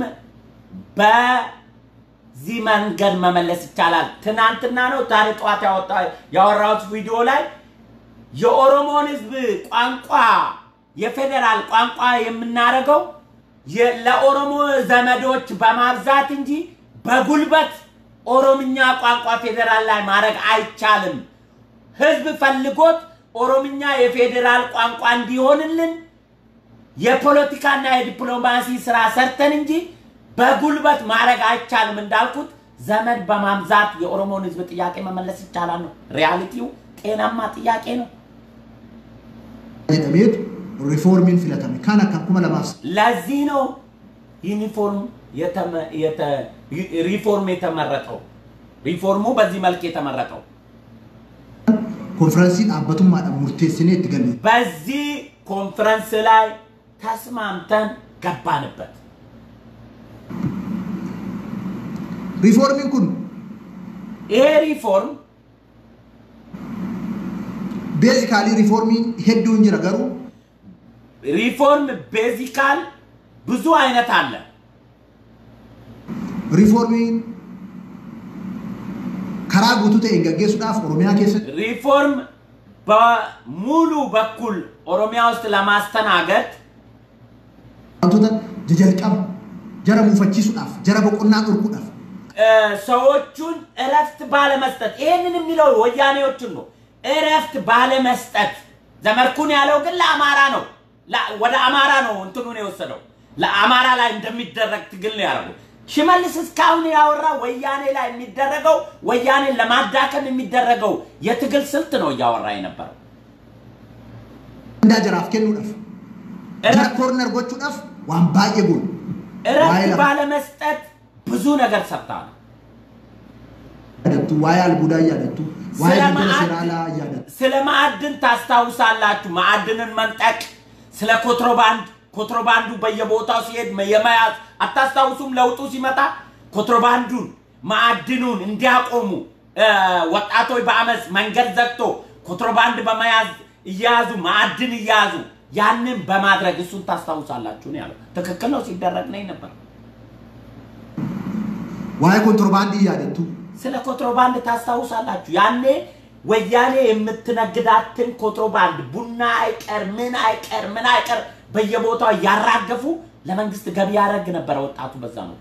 በዚህ መንገድ መመለስ ይቻላል ትናንትና ነው ታሪጧት ያወራሁት ቪዲዮ ላይ የኦሮሞን ህዝብ ቋንቋ የፌደራል ቋንቋ የምናረገው ለኦሮሞ ዘመዶች በማብዛት እንጂ በጉልበት ኦሮምኛ ቋንቋ ፌደራል ላይ ማረግ አይቻልም ህዝብ ፈልጎት ኦሮምኛ የፌደራል ቋንቋ እንዲሆንልን የፖለቲካና የዲፕሎማሲ ስራ ሰርተን እንጂ በጉልበት ማረግ አይቻልም እንዳልኩት ዘመድ በማምዛት የኦሮሞን ህዝብ ጥያቄ መመለስ ይቻላል ነው ሪያሊቲው ጤናማ ጥያቄ ነው እደሚት ሪፎርሚን ፍለታሚ ካና ካኩማ ለማስ ለዚህ ነው ዩኒፎርም ሪፎርም የተመረጠው ሪፎርሙ በዚህ መልክ የተመረጠው ኮንፈረንሲን አበቱም ማዳም ሙርቴስኔ ትገል በዚህ ኮንፈረንስ ላይ ተስማምተን ገባንበት ሪፎርሚን ኩን ይሄ ሪፎርም ቤዚካሊ ሪፎርሚን ሄዱ እንጂ ነገሩ ሪፎርም ቤዚካል ብዙ አይነት አለ ሪፎርሚን ከራጉቱ ተንገገሱ ዳፍ ኦሮሚያ ከሰ ሪፎርም በሙሉ በኩል ኦሮሚያ ውስጥ ለማስተናገድ አንተተ ጀጀልቀም ጀረሙ ፈቺሱ ዳፍ ጀረበቁና ቁርቁ ዳፍ ሰዎቹን እረፍት ባለመስጠት ይሄንን የሚለው ወያኔዎችን ነው እረፍት ባለመስጠት ዘመድኩን ያለው ግን ለአማራ ነው ወደ አማራ ነው እንትኑን የወሰደው ለአማራ ላይ እንደሚደረግ ትግል ነው ያለው ሽመልስ እስካሁን ያወራ ወያኔ ላይ የሚደረገው ወያኔ ለማዳከም የሚደረገው የትግል ስልት ነው ያወራ የነበረው እንዳጀራፍ ከኑ ዳፍ ኮርነር ጎቹ ዳፍ ዋምባዬ ጉል እረፍት ባለመስጠት ብዙ ነገር ሰርታል አደቱ ዋያል ጉዳይ አደቱ ዋያል ተሰራላ ያደቱ ስለማዕድን ታስታውሳላችሁ ማዕድንን መንጠቅ ስለ ኮንትሮባንዱ በየቦታው ሲሄድ የማያዝ አታስታውሱም ለውጡ ሲመጣ ኮንትሮባንዱን ማዕድኑን እንዲያቆሙ ወጣቶች በአመስ መንገድ ዘግቶ ኮንትሮባንድ በመያዝ ይያዙ ማዕድን ይያዙ ያንን በማድረግ እሱን ታስታውሳላችሁ ነው ያለው ተከክል ነው ሲደረግ ነበር ዋይ ኮንትሮባንድ ያደቱ ስለ ኮንትሮባንድ ታስታውሳላችሁ ያኔ ወያኔ የምትነግዳትን ኮንትሮባንድ ቡና አይቀር ምን አይቀር በየቦታው ያራገፉ ለመንግስት ገቢ ያረግ ነበር ወጣቱ በዛ ነው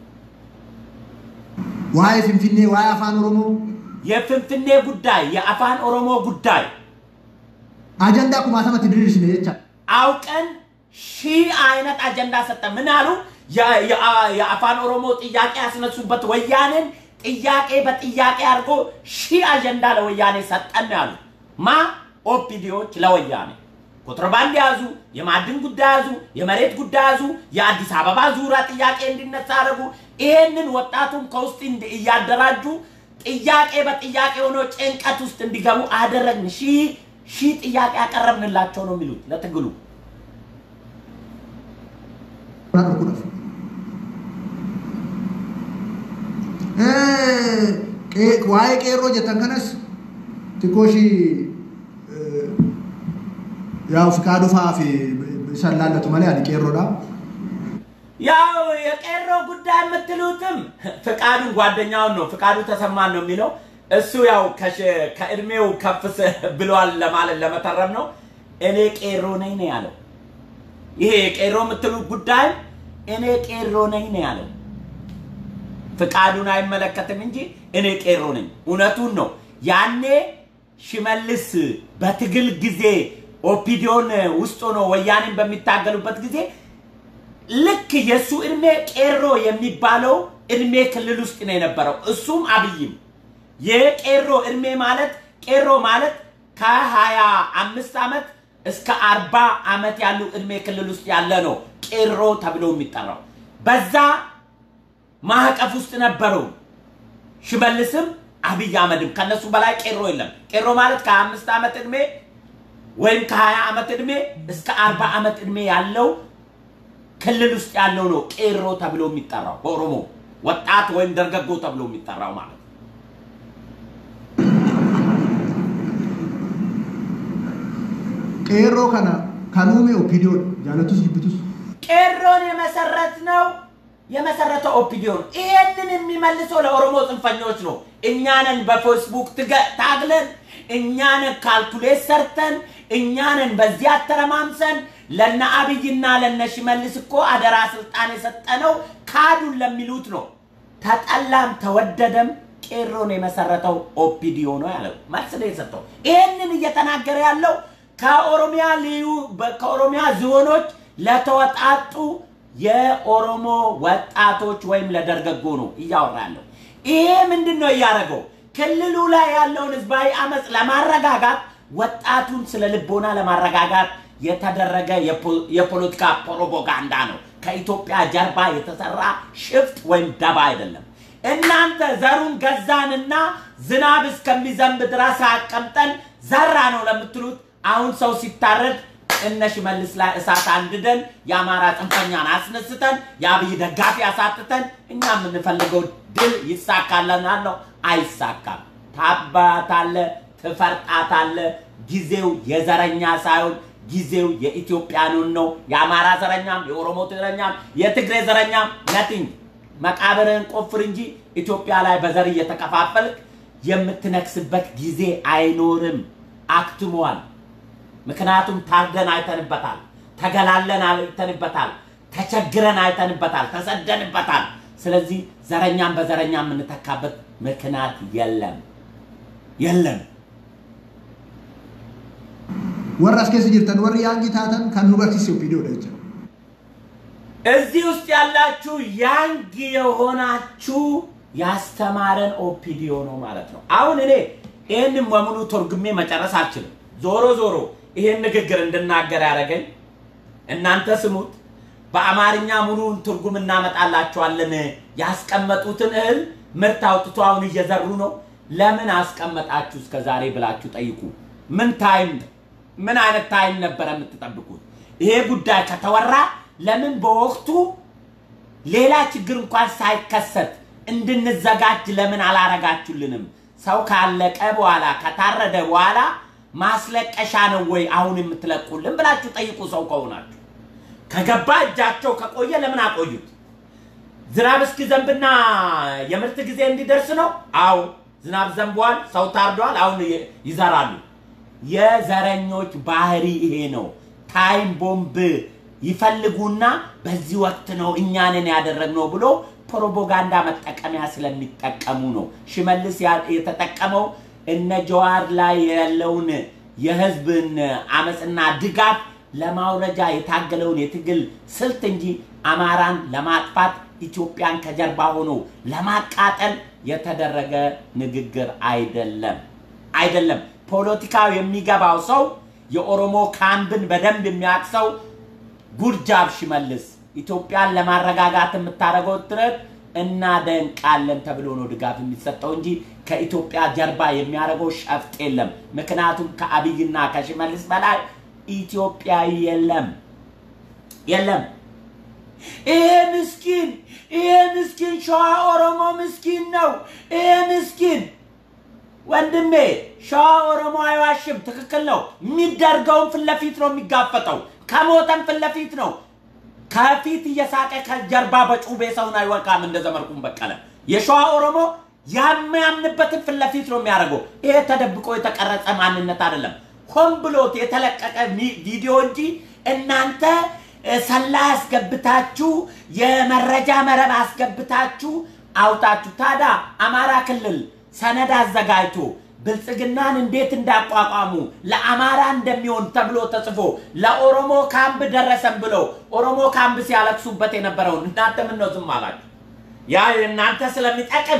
ዋይ ፍንፍኔ ዋይ አፋን ኦሮሞ የፍንፍኔ ጉዳይ የአፋን ኦሮሞ ጉዳይ አጀንዳ ኩማሰመት ድርሽ ነው የቻ አውቀን ሺህ አይነት አጀንዳ ሰጠ ምን አሉ የአፋን ኦሮሞ ጥያቄ ያስነሱበት ወያኔን ጥያቄ በጥያቄ አርጎ ሺህ አጀንዳ ለወያኔ ሰጠን ያሉ ማ ኦፒዲዮች ለወያኔ ኮንትሮባንድ ያዙ የማዕድን ጉዳይ ያዙ የመሬት ጉዳይ ያዙ የአዲስ አበባ ዙራ ጥያቄ እንዲነሳ አረጉ ይሄንን ወጣቱን ከውስጥ ያደራጁ ጥያቄ በጥያቄ ሆኖ ጭንቀት ውስጥ እንዲገቡ አደረግን ሺህ ጥያቄ ያቀረብንላቸው ነው የሚሉት ለትግሉ ዋይ ቄሮ ጀተንከነስ ትኮሺ ያው ፍቃዱ ፋፊ ሰላለቱ ማለት ያዲ ቄሮዳ ያው የቄሮ ጉዳይ የምትሉትም ፍቃዱን ጓደኛውን ነው ፍቃዱ ተሰማን ነው የሚለው እሱ ያው ከእድሜው ከፍስ ብሏል ለማለት ለመተረም ነው እኔ ቄሮ ነኝ ነው ያለው ይሄ ቄሮ የምትሉት ጉዳይ እኔ ቄሮ ነኝ ነው ያለው ፍቃዱን አይመለከትም እንጂ እኔ ቄሮ ነኝ እውነቱን ነው ያኔ ሽመልስ በትግል ጊዜ ኦፒዲዮን ውስጥ ነው ወያኔን በሚታገሉበት ጊዜ ልክ የሱ እድሜ ቄሮ የሚባለው እድሜ ክልል ውስጥ ነው የነበረው እሱም አብይም የቄሮ እድሜ ማለት ቄሮ ማለት ከ25 አመት እስከ 40 አመት ያሉ እድሜ ክልል ውስጥ ያለ ነው ቄሮ ተብሎ የሚጠራው በዛ ማዕቀፍ ውስጥ ነበሩ ሽመልስም አብይ አህመድም ከነሱ በላይ ቄሮ የለም ቄሮ ማለት ከ5 ዓመት እድሜ ወይም ከ20 ዓመት እድሜ እስከ 40 ዓመት እድሜ ያለው ክልል ውስጥ ያለው ነው ቄሮ ተብሎ የሚጠራው በኦሮሞ ወጣት ወይም ደርገጎ ተብሎ የሚጠራው ማለት ቄሮ ካኑሜ ኦፒዲዮ ጃለቱስ ይብቱስ ቄሮን የመሰረተው ኦፒዲዮ ይሄንን የሚመልሰው ለኦሮሞ ጽንፈኞች ነው እኛንን በፌስቡክ ታግለን እኛንን ካልኩሌት ሰርተን እኛንን በዚያ ተረማምሰን ለና አብይና ለነ ሽመልስ እኮ አደራ ስልጣን የሰጠነው ካዱን ለሚሉት ነው ተጠላም ተወደደም ቄሮን የመሰረተው ኦፒዲዮ ነው ያለው መልስ ነው የሰጠው ይሄንን እየተናገረ ያለው ከኦሮሚያ ዞኖች ለተወጣጡ የኦሮሞ ወጣቶች ወይም ለደርገጎ ነው ያወራለው ይሄ ምንድነው ያያረገው ክልሉ ላይ ያለውን ህዝባዊ አመጽ ለማረጋጋት ወጣቱን ስለ ልቦና ለማረጋጋት የተደረገ የፖለቲካ ፕሮፓጋንዳ ነው ከኢትዮጵያ ጀርባ የተሰራ ሽፍት ወይም ደባ አይደለም እናንተ ዘሩን ገዛንና ዝናብ እስከሚዘንብ ድረስ አቀምጠን ዘራ ነው ለምትሉት አሁን ሰው ሲታረድ እነሽ መልስ ላይ እሳት አንድደን ያማራ ጽንፈኛን አስነስተን ያብይ ደጋፊ አሳጥተን እኛ የምንፈልገው ድል ይሳካልናል ነው አይሳካም ታባታለ ተፈርጣታለ ጊዜው የዘረኛ ሳይሆን ጊዜው የኢትዮጵያኑን ነው ያማራ ዘረኛም የኦሮሞ ዘረኛም የትግሬ ዘረኛም nothing መቃብርን ቆፍር እንጂ ኢትዮጵያ ላይ በዘር እየተከፋፈልክ የምትነክስበት ጊዜ አይኖርም አክትሟል ምክንያቱም ታርደን አይተንበታል ተገላለን አይተንበታል ተቸግረን አይተንበታል ተሰደንበታል ስለዚህ ዘረኛም በዘረኛም እንተካበት ምክንያት የለም ወራስ ከዚህ ጅርተን ወር ያንጊ ታተን ካኑበርቲስ ቪዲዮ ደጀ እዚህ ውስጥ ያላችሁ ያንጊ የሆናችሁ ያስተማረን ኦፒዲዮ ነው ማለት ነው አሁን እኔ ይሄንን ወሙሉ ተርጉሜ መጨረስ አልችልም ዞሮ ይሄን ንግግር እንድናገር ያረገኝ እናንተ ስሙት በአማርኛ ሙሉን ትርጉም እናመጣላችኋለን ያስቀመጡትን እህል ምርት አውጥቶ አሁን እየዘሩ ነው ለምን አስቀመጣችሁ እስከ ዛሬ ብላችሁ ጠይቁ ምን አይነት ታይም ነበር የምትጠብቁት ይሄ ጉዳይ ከተወራ ለምን በወቅቱ ሌላ ችግር እንኳን ሳይከሰት እንድንዘጋጅ ለምን አላረጋችሁልንም ሰው ካለቀ በኋላ ከታረደ በኋላ ማስለቀሻ ነው ወይ አሁን የምትለቁልን ብላችሁ ጠይቁ ሰው ከሆናችሁ ከገባ እጃቸው ከቆየ ለምን አቆዩት ዝናብ እስኪ ዘንብና የምርት ጊዜ እንዲደርስ ነው አው ዝናብ ዘንቧል ሰው ታርዷል አሁን ይዘራሉ የዘረኞች ባህሪ ይሄ ነው ታይም ቦምብ ይፈልጉና በዚህ ወቅት ነው እኛንን ያደረግነው ብሎ ፕሮፓጋንዳ መጠቀሚያ ስለሚጠቀሙ ነው ሽመልስ የተጠቀመው እነ ጀዋር ላይ ያለውን የህዝብን አመጽና ድጋፍ ለማውረጃ የታገለውን የትግል ስልት እንጂ አማራን ለማጥፋት ኢትዮጵያን ከጀርባ ሆኖ ለማቃጠል የተደረገ ንግግር አይደለም ፖለቲካው የሚገባው ሰው የኦሮሞ ካምብን በደንብ የሚያክሰው ጉርጃብ ሽመልስ ኢትዮጵያን ለማረጋጋት የምታረገው ጥረት እናደንቃለን ተብሎ ነው ድጋፍ የሚሰጠው እንጂ ከኢትዮጵያ ጀርባ የሚያረገው ሸፍጥ የለም ምክንያቱም ከአብይና ከሽመልስ በላይ ኢትዮጵያዊ የለም ይሄ ምስኪን ሸዋ ኦሮሞ ምስኪን ነው ይሄ ምስኪን ወንድሜ ሸዋ ኦሮሞ አይዋሽም ትክክል ነው የሚደርገውን ፍለፊት ነው የሚጋፈጠው ከሞተን ፍለፊት ነው ከፊት እየሳቀ ከጀርባ በጩቤ ሰውን አይወቃም እንደዘመድኩን በቀለ የሸዋ ኦሮሞ ያምያምንበትን ፍለፊት ነው የሚያረገው ይሄ ተደብቆ የተቀረጸ ማንነት አይደለም ሆን ብሎት የተለቀቀ ቪዲዮ እንጂ እናንተ ሰላ አስገብታችሁ የመረጃ መረብ አስገብታችሁ አውጣችሁ ታዳ አማራ ክልል ሰነድ አዘጋጅቶ ብልጽግናን እንዴት እንዳቋቋሙ ለአማራ እንደሚሆን ተብሎ ተጽፎ ለኦሮሞ ካምብ ደረሰን ብሎ ኦሮሞ ካምብ ሲያለቅሱበት የነበረው እናንተ ምን ነው ዝም አላችሁ ያ እናንተ ስለሚጠቅም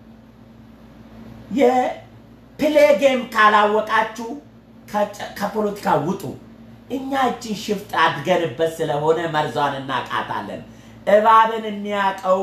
የፕሌይ ጌም ካላወቃችሁ ከፖለቲካ ውጡ እኛ እቺን ሽፍጥ አድገንበት ስለሆነ መርዛን እናቃታለን እባብን እንያቀው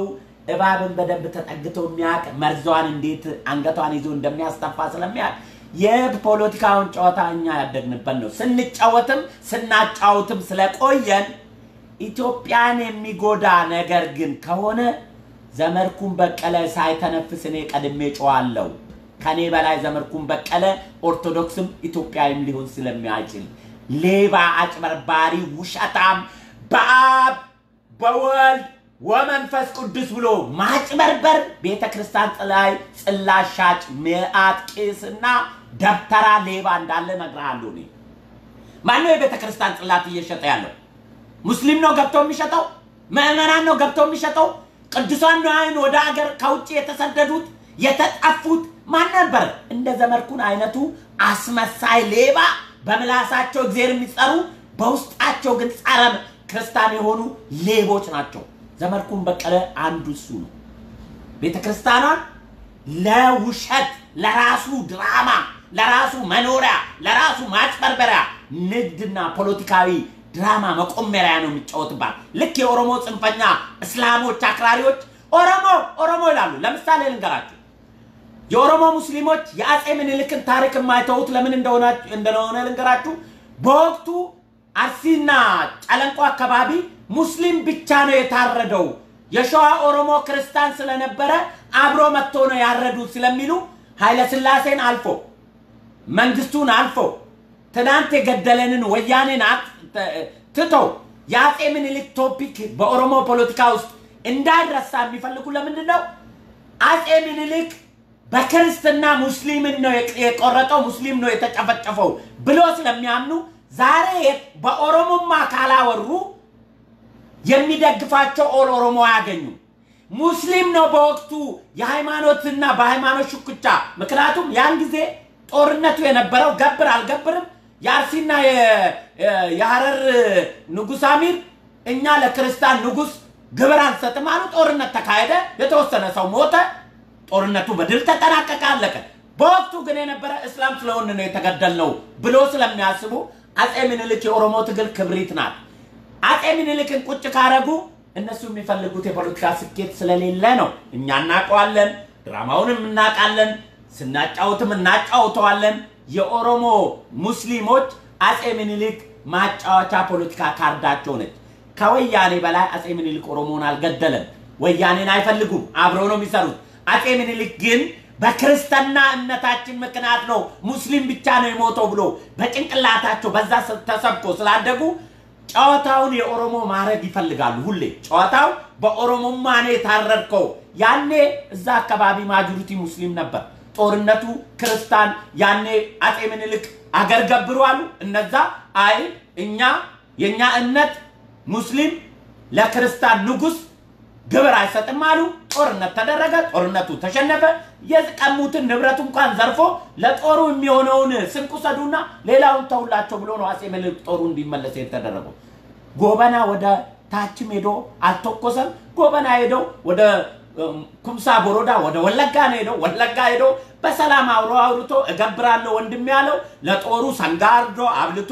እባብን በደንብ ተጠግቶ የሚያቅ መርዟን እንዴት አንገቷን ይዞ እንደሚያስተፋ ስለሚያቅ የፖለቲካውን ጨዋታ እኛ ያደግንበት ነው ስንጫወትም ስናጫውትም ስለቆየን ኢትዮጵያን የሚጎዳ ነገር ግን ከሆነ ዘመድኩን በቀለ ሳይተነፍስ እኔ ቀድሜ ጮዋለሁ ከኔ በላይ ዘመድኩን በቀለ ኦርቶዶክስም ኢትዮጵያም ሊሆን ስለሚያችል ሌባ አጭበርባሪ ውሸታም በአብ በወልድ ወመንፈስ ቅዱስ ብሎ ማጭበርበር ቤተክርስቲያን ላይ ጽላሻጭ መዓት ቄስና ደብተራ ሌባ እንዳለ ነግራለሁ እኔ ማነው የቤተክርስቲያን ጽላት እየሸጠ ያለው ሙስሊም ነው ገብቶ የሚሸጠው ምዕመናን ነው ገብቶ የሚሸጠው ቅዱሳን ነው አይን ወደ ሀገር ከውጭ የተሰደዱት የተጣፉት ማን ነበር እንደ ዘመድኩን አይነቱ አስመሳይ ሌባ በመላሳቸው እግዚአብሔር የሚጸሩ በውስጣቸው ግን ጸረ ክርስቲያን የሆኑ ሌቦች ናቸው ዘመድኩን በቀለ አንዱ እሱ ነው ቤተክርስቲያኗን ለውሸት ለራሱ ድራማ ለራሱ መኖሪያ ለራሱ ማጭበርበሪያ ንግድና ፖለቲካዊ ድራማ መቆመሪያ ነው የሚጫወትባት ልክ የኦሮሞ ጽንፈኛ እስላሞች አክራሪዎች ኦሮሞ ይላሉ ለምሳሌ ልንገራችሁ የኦሮሞ ሙስሊሞች የአጼ ምኒልክን ታሪክ የማይተውት ለምን እንደሆነ ልንገራችሁ በወቅቱ አርሲና ጨለንቆ አካባቢ ሙስሊም ብቻ ነው የታረደው የሸዋ ኦሮሞ ክርስቲያን ስለነበረ አብሮ መጥቶ ነው ያረዱት ስለሚሉ ኃይለ ሥላሴን አልፎ መንግስቱን አልፎ ትናንት የገደለንን ወያኔን ትቶ የአጼ ምኒልክ ቶፒክ በኦሮሞ ፖለቲካ ውስጥ እንዳይረሳ የሚፈልጉ ለምንድነው አጼ ምኒልክ በክርስትና ሙስሊምን ነው የቆረጠው ሙስሊም ነው የተጨፈጨፈው ብሎ ስለሚያምኑ ዛሬ በኦሮሞማ ካላወሩ የሚደግፋቸው ኦሮሞ ያገኙ ሙስሊም ነው በወቅቱ የሃይማኖትና በሃይማኖት ሽኩቻ ምክንያቱም ያን ጊዜ ጦርነቱ የነበረው ገብር አልገብርም ያርሲና የሐረር ንጉስ አሚር እኛ ለክርስቲያን ንጉስ ግብር አንሰጥም አሉ ጦርነት ተካሄደ የተወሰነ ሰው ሞተ ጦርነቱ በድል ተጠናቀቀ አለቀ በወቅቱ ግን የነበረ እስላም ስለሆነ ነው የተገደልነው ብሎ ስለሚያስቡ አጼ ምኒልክ የኦሮሞ ትግል ክብሪት ናት አጼ ምኒልክን ቁጭ ካረጉ እነሱ የሚፈልጉት የፖለቲካ ስኬት ስለሌለ ነው እኛ እናቀዋለን ድራማውንም እናቃለን ስናጫውትም እናጫውተዋለን የኦሮሞ ሙስሊሞች አጼ ምኒልክ ማጫወቻ ፖለቲካ ካርዳቸው ነች ከወያኔ በላይ አጼ ምኒልክ ኦሮሞን አልገደለም ወያኔን አይፈልጉም አብረው ነው የሚሰሩት አጼ ምኒልክ ግን በክርስቲያና እምነታችን ምክንያት ነው ሙስሊም ብቻ ነው የሞተው ብሎ በጭንቅላታቸው በዛ ተሰብኮ ስላደጉ ጨዋታውን የኦሮሞ ማረግ ይፈልጋሉ ሁሌ ጨዋታው በኦሮሞማ ነው ታረድከው ያኔ እዛ አካባቢ ማጆሪቲ ሙስሊም ነበር ጦርነቱ ክርስቲያን ያኔ አጼ ምኒልክ አገር ገብሯሉ እነዛ አይ የኛ እምነት ሙስሊም ለክርስቲያን ንጉስ ግብር አይሰጥም አሉ ጦርነት ተደረገ ጦርነቱ ተሸነፈ የቀሙትን ንብረቱ እንኳን ዘርፎ ለጦሩ የሚሆነውን ስንቁሰዱና ሌላውን ተውላቸው ብሎ ነው አጼ ምኒልክ ጦሩ እንዲመለስ የተደረገው ጎበና ወደ ታችም ሄዶ አልተቆሰም ጎበና ሄዶ ወደ ኩምሳ ቦሮዳ ወደ ወለጋ ነው ወለጋ ሄዶ በሰላም አውርቶ እገብራለሁ ወንድም ያለው ለጦሩ ሰንጋርዶ አብልቶ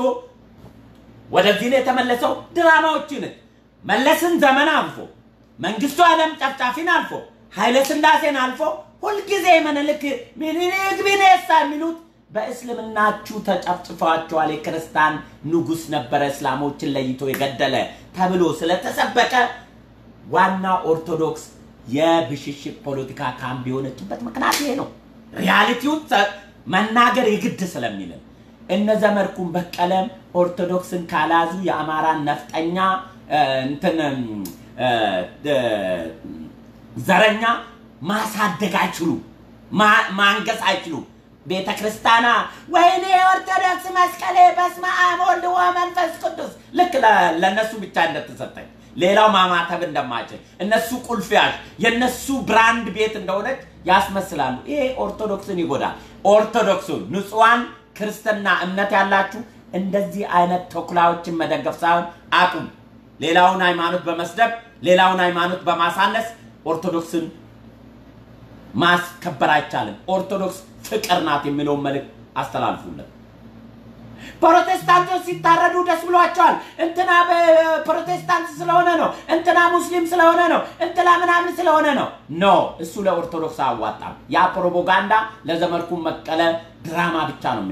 ወደዚህ ነው የተመለሰው ድራማዎችን መለስን ዘመን አልፎ መንግስቱ ዓለም ጨፍጫፊን አልፎ ኃይለ ሥላሴን አልፎ ሁሉ ጊዜ ምኒልክ ቢነሳ የሚሉት በእስልምናችሁ ተጨፍጭፋቸዋል የክርስቲያን ንጉስ ነበር እስላሞችን ለይቶ የገደለ ተብሎ ስለተሰበከ ዋና ኦርቶዶክስ የብሽሽቅ ፖለቲካ ካምፕ የሆነችበት ምክንያት ይሄ ነው ሪያሊቲውን መናገር ይግድ ስለሚል እነ ዘመድኩን በቀለም ኦርቶዶክስን ካላዙ የአማራን ነፍጠኛ ዘረኛ ማሳደግ አይችሉ ማንገስ አይችሉ ቤተክርስቲያና ወይኔ ኦርቶዶክስ መስቀሌ በስመ አብ ወወልድ ወመንፈስ ቅዱስ ልክ ለነሱ ብቻ እንደተሰጠኝ ሌላው ማማተብ እንደማይችል እነሱ ቁልፊያሽ የነሱ ብራንድ ቤት እንደሆነች ያስመስላሉ ይሄ ኦርቶዶክስን ይጎዳል ኦርቶዶክሱን ንጹሃን ክርስቲያና እምነት ያላችሁ እንደዚህ አይነት ተኩላዎችን መደገፍ ሳይሆን አቁም ሌላውን ሃይማኖት በመስደብ ሌላውን ሃይማኖት በማሳነስ ኦርቶዶክስን ማስከበር አይቻልም ኦርቶዶክስ ፍቅር ናት የሚለው መልእክት አስተላልፉልን ፕሮቴስታንቶች ሲታረዱ ደስ ብሏቸዋል እንትና በፕሮቴስታንት ስለሆነ ነው እንትና ሙስሊም ስለሆነ ነው እንትና ምናምን ስለሆነ ነው ኖ እሱ ለኦርቶዶክስ አዋጣም ያ ፕሮፓጋንዳ ለዘመድኩን መቀለ ድራማ ብቻ ነው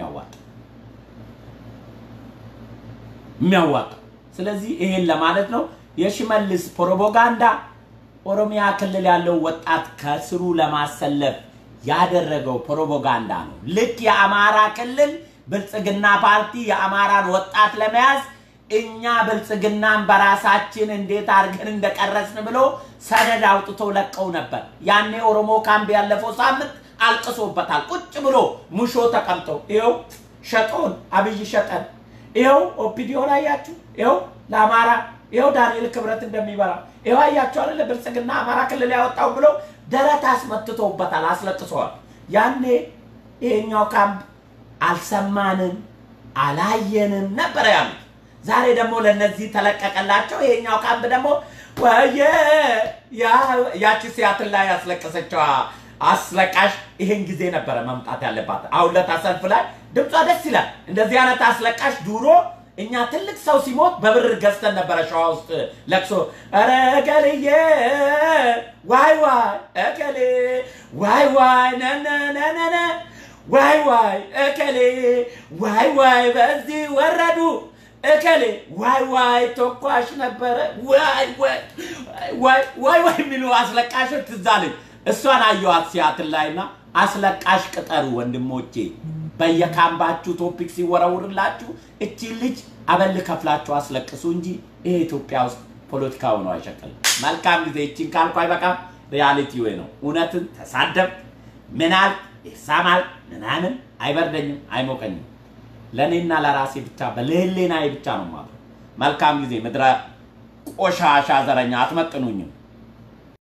የሚያዋጣ ስለዚህ ይሄን ለማለት ነው የሽመልስ ፕሮፓጋንዳ ኦሮሚያ ክልል ያለው ወጣት ከስሩ ለማሰለፍ ያደረገው ፕሮፓጋንዳ ነው ልክ የአማራ ክልል ብልጽግና ፓርቲ የአማራን ወጣት ለመያዝ እኛ ብልጽግናን በራሳችን እንዴት አርገን እንደቀረጽን ብሎ ሰነድ አውጥቶ ለቀው ነበር ያኔ ኦሮሞ ካምፕ ያለፈው ሳምንት አልቅሶበታል ቁጭ ብሎ ሙሾ ተቀምጦ ይሄው ሸጦን አብይ ሸጠን ይሄው ኦፒዲዮ ላይ ያችሁ ይሄው ለአማራ ይሄው ዳንኤል ክብረት እንደሚበራ ይሄው አያችሁ አይደል ብልጽግና አማራ ክልል ያወጣው ብሎ ደረት አስመትቶበታል አስለቅሰዋል ያኔ ይሄኛው ካምፕ አልሰማንም አላየንም ነበር ያሉት ዛሬ ደግሞ ለነዚህ ተለቀቀላቸው ይሄኛው ካምፕ ደግሞ ወየ ያቺ ሲያትል ላይ ያስለቀሰችው አስለቃሽ ይሄን ጊዜ ነበር መምጣት ያለባት አሁን ለታሰልፍ ላይ ድምጿ ደስ ይላል እንደዚህ አይነት አስለቃሽ ዱሮ እኛ ትልቅ ሰው ሲሞት በብር ገዝተን ነበር ሻዋ ውስጥ ለቅሶ አረገልዬ ዋይ ዋይ እከሌ ዋይ ዋይ ነነነነ ዋይ ዋይ እከሌ ዋይ ዋይ በዚህ ወረዱ እከሌ ዋይ ዋይ ተኳሽ ነበር ዋይ ዋይ ዋይ ዋይ ዋይ ሚሉ አስለቃሾች ትዛለኝ እሷን አየዋት ሲያትል ላይና አስለቃሽ ቅጠሩ ወንድሞቼ በየካምባችሁ ቶፒክ ሲወራውርላችሁ እቺ ልጅ አበል ከፍላችሁ አስለቅሱ እንጂ ይሄ ኢትዮጵያ ውስጥ ፖለቲካው ነው አይሸከል መልካም ጊዜ እቺን ካልኩ አይበቃ ሪያሊቲ ወይ ነው እውነትን ተሳደብ ምናል ይሳማል ምናምን አይበርደኝም አይሞቀኝም ለኔና ለራሴ ብቻ በለሌናይ ብቻ ነው ማለት መልካም ጊዜ ምድራ ቆሻሻ ዘረኛ አትመጥኑኝም